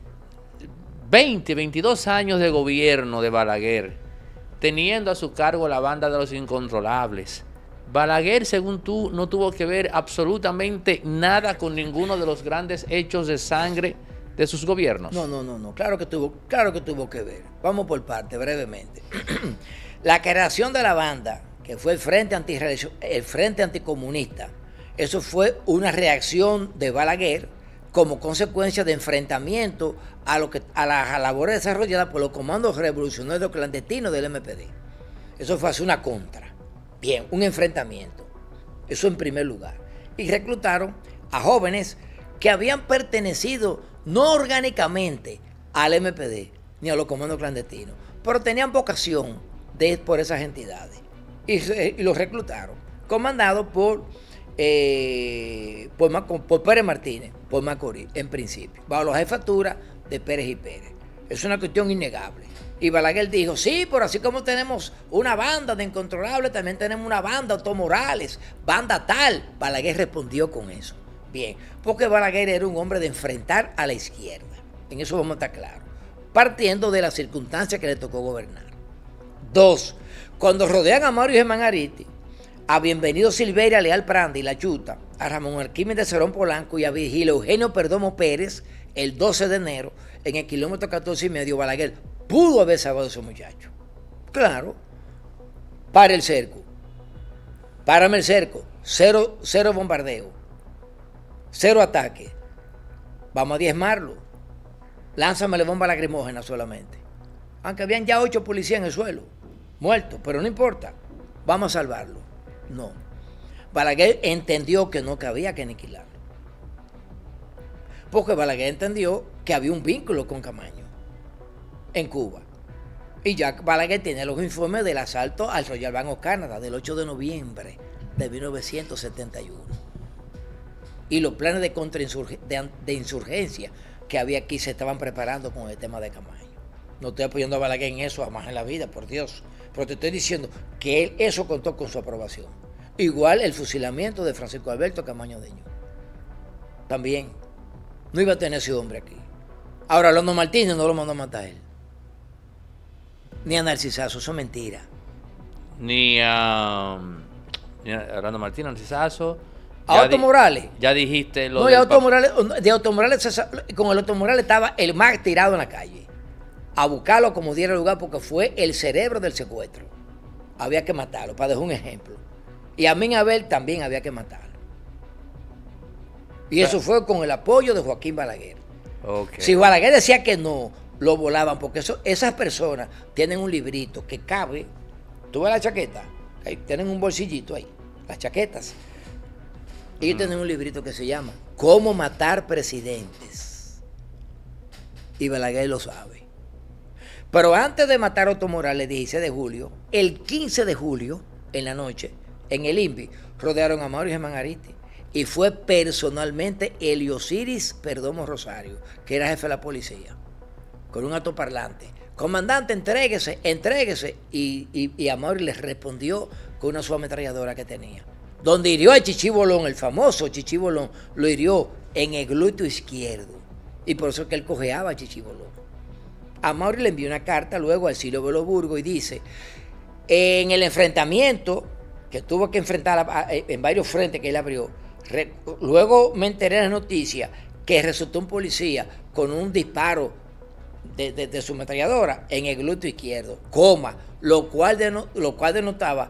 22 años de gobierno de Balaguer, teniendo a su cargo la banda de los incontrolables, Balaguer, según tú, no tuvo que ver absolutamente nada con ninguno de los grandes hechos de sangre de sus gobiernos. No. Claro que tuvo que ver. Vamos por parte, brevemente. La creación de la banda, que fue el Frente Anticomunista, eso fue una reacción de Balaguer como consecuencia de enfrentamiento a las labores desarrolladas por los comandos revolucionarios clandestinos del MPD. Eso fue hacer una contra. Bien, un enfrentamiento. Eso en primer lugar. Y reclutaron a jóvenes que habían pertenecido no orgánicamente al MPD ni a los comandos clandestinos, pero tenían vocación por esas entidades. Y los reclutaron, comandados por Pérez Martínez, por Macorís, en principio, bajo la jefatura de Pérez y Pérez. Es una cuestión innegable. Y Balaguer dijo, sí, pero así como tenemos una banda de incontrolables, también tenemos una banda Otto Morales, banda tal. Balaguer respondió con eso. Bien, porque Balaguer era un hombre de enfrentar a la izquierda. En eso vamos a estar claros. Partiendo de las circunstancias que le tocó gobernar. 2. Cuando rodean a Mario Germán Aristi, a Bienvenido Silveira Leal Prandi y La Chuta, a Ramón Arquímedes Cerón Polanco y a Virgilio Eugenio Perdomo Pérez, el 12 de enero, en el kilómetro 14,5, Balaguer pudo haber salvado a esos muchachos. Claro. Para el cerco. Párame el cerco. Cero bombardeo. Cero ataque. Vamos a diezmarlo. Lánzamele bomba lacrimógena solamente. Aunque habían ya 8 policías en el suelo, muertos, pero no importa. Vamos a salvarlo. No. Balaguer entendió que no cabía que aniquilarlo. porque Balaguer entendió que había un vínculo con Camaño en Cuba. Y ya Balaguer tiene los informes del asalto al Royal Bank of Canada del 8 de noviembre de 1971. Y los planes de insurgencia que había aquí se estaban preparando con el tema de Camaño. No estoy apoyando a Balaguer en eso jamás en la vida, por Dios. Pero te estoy diciendo que él eso contó con su aprobación. Igual el fusilamiento de Francisco Alberto Camaño Deño. También no iba a tener ese hombre aquí. Ahora, Orlando Martínez no lo mandó a matar a él. Ni a Narcisazo, eso es mentira. Ni a Orlando Martínez, Narcisazo. A Otto Morales. Ya dijiste lo no, de Otto Morales. De Otto Morales, con el Otto Morales estaba el más tirado en la calle. A buscarlo como diera lugar porque fue el cerebro del secuestro. Había que matarlo, para dejar un ejemplo. Y a Amin Abel también había que matarlo. Y eso fue con el apoyo de Joaquín Balaguer. Okay. Si Balaguer decía que no, lo volaban, porque esas personas tienen un librito que cabe. ¿Tú ves la chaqueta? Ahí tienen un bolsillito ahí, las chaquetas. Ellos tienen un librito que se llama Cómo matar presidentes. Y Balaguer lo sabe. Pero antes de matar a Otto Morales, el 16 de julio, el 15 de julio, en la noche, en el INVI, rodearon a Mauro y Germán Aristi. Y fue personalmente Eliosiris Perdomo Rosario, que era jefe de la policía, con un altoparlante. Comandante, entréguese, entréguese. Y a Mauro les respondió con una subametralladora que tenía. Donde hirió a Chichi Bolón, el famoso Chichi Bolón, lo hirió en el glúteo izquierdo. Y por eso es que él cojeaba a Chichi Bolón. A Mauri le envió una carta luego al Silvio Beloburgo y dice, en el enfrentamiento que tuvo que enfrentar en varios frentes que él abrió, luego me enteré en las noticias que resultó un policía con un disparo de su ametralladora en el glúteo izquierdo, lo cual denotaba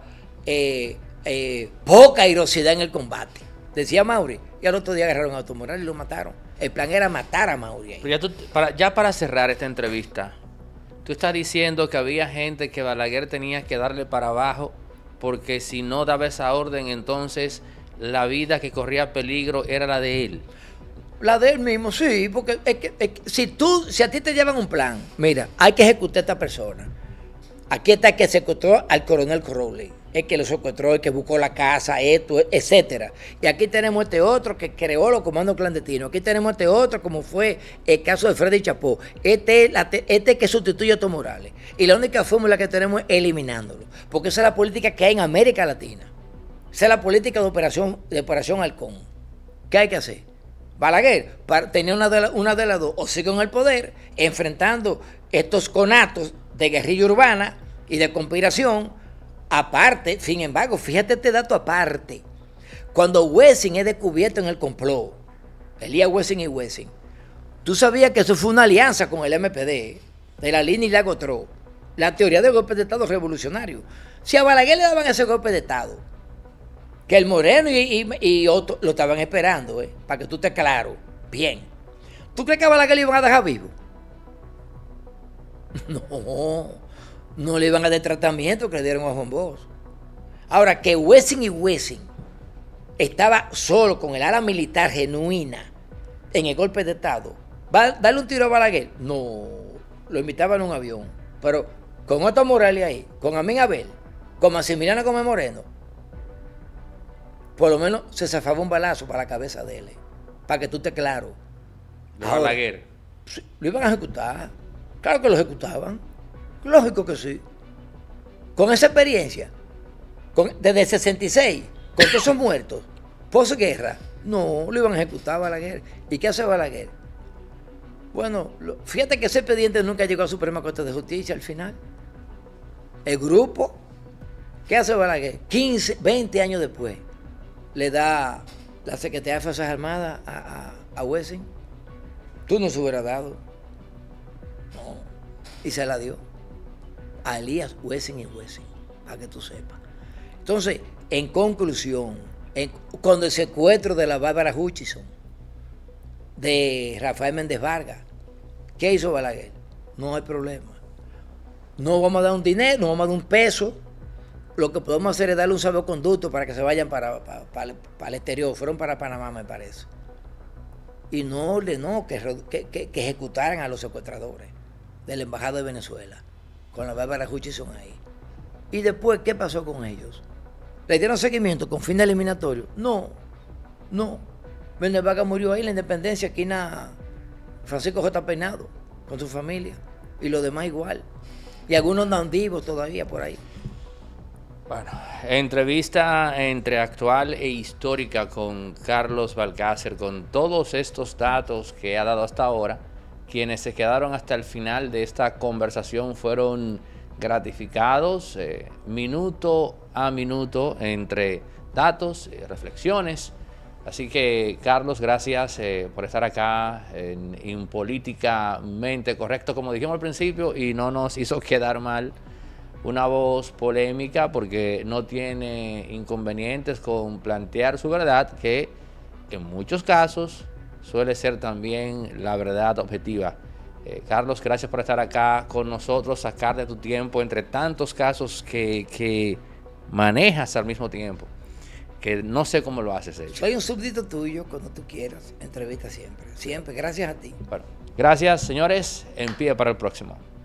poca heroicidad en el combate. Decía Mauri, y al otro día agarraron a Otto Morales y lo mataron. El plan era matar a Mauri. Pero ya para cerrar esta entrevista, tú estás diciendo que había gente que Balaguer tenía que darle para abajo porque si no daba esa orden, entonces la vida que corría peligro era la de él. La de él mismo, sí, porque si a ti te llevan un plan, mira, hay que ejecutar a esta persona. Aquí está el que secuestró al coronel Crowley, el que lo secuestró, el que buscó la casa, esto, etcétera. Y aquí tenemos este otro que creó los comandos clandestinos. Aquí tenemos este otro, como fue el caso de Freddy Chapó. Este que sustituye a Otto Morales. Y la única fórmula que tenemos es eliminándolo. Porque esa es la política que hay en América Latina. Esa es la política de Operación Halcón. ¿Qué hay que hacer? Balaguer tenía una de las dos, o sigue en el poder, enfrentando estos conatos de guerrilla urbana y de conspiración. Aparte, sin embargo, fíjate este dato aparte. Cuando Wessing es descubierto en el complot, Elías Wessing y Wessing, tú sabías que eso fue una alianza con el MPD, de la línea y la Gotró, la teoría del golpe de Estado revolucionario. Si a Balaguer le daban ese golpe de Estado, que el Moreno y otro lo estaban esperando, para que tú estés claro, bien. ¿Tú crees que a Balaguer le iban a dejar vivo? No le iban a dar tratamiento que le dieron a Juan Bosch. Ahora, que Wessing y Wessing estaba solo con el ala militar genuina en el golpe de Estado, ¿va a darle un tiro a Balaguer? No, lo invitaban en un avión. Pero con Otto Morales ahí, con Amin Abel, con Maximiliano Gómez Moreno, por lo menos se zafaba un balazo para la cabeza de él, para que tú estés claro. Balaguer. Lo iban a ejecutar. Claro que lo ejecutaban. Lógico que sí. Con esa experiencia, desde el 66, con todos esos muertos, posguerra, no, lo iban a ejecutar a Balaguer. ¿Y qué hace Balaguer? Bueno, fíjate que ese expediente nunca llegó a la Suprema Corte de Justicia al final. El grupo, ¿qué hace Balaguer? 15, 20 años después, le da la Secretaría de Fuerzas Armadas a Wessing. Tú no se hubiera dado. No. Y se la dio a Elías Wessing y Wessing, para que tú sepas. Entonces, en conclusión, cuando el secuestro de la Bárbara Hutchison, de Rafael Méndez Vargas, ¿qué hizo Balaguer? No hay problema. No vamos a dar un dinero, no vamos a dar un peso. Lo que podemos hacer es darle un salvoconducto para que se vayan para el exterior. Fueron para Panamá, me parece. y no ordenó que ejecutaran a los secuestradores de la Embajada de Venezuela, con la Bárbara Hutchinson ahí. Y después, ¿qué pasó con ellos? ¿Le dieron seguimiento con fin de eliminatorio? No. Vélez Vargas murió ahí en la Independencia, esquina Francisco J. Peinado, con su familia. Y los demás igual. Y algunos andan vivos todavía por ahí. Bueno, entrevista entre actual e histórica con Carlos Balcácer, con todos estos datos que ha dado hasta ahora. Quienes se quedaron hasta el final de esta conversación fueron gratificados, minuto a minuto, entre datos, reflexiones. Así que, Carlos, gracias por estar acá en Políticamente Correcto, como dijimos al principio, y no nos hizo quedar mal. Una voz polémica porque no tiene inconvenientes con plantear su verdad, que en muchos casos suele ser también la verdad objetiva. Carlos, gracias por estar acá con nosotros, sacar de tu tiempo entre tantos casos que manejas al mismo tiempo, que no sé cómo lo haces. Soy un súbdito tuyo cuando tú quieras, entrevista siempre, gracias a ti. Bueno, gracias, señores, en pie para el próximo.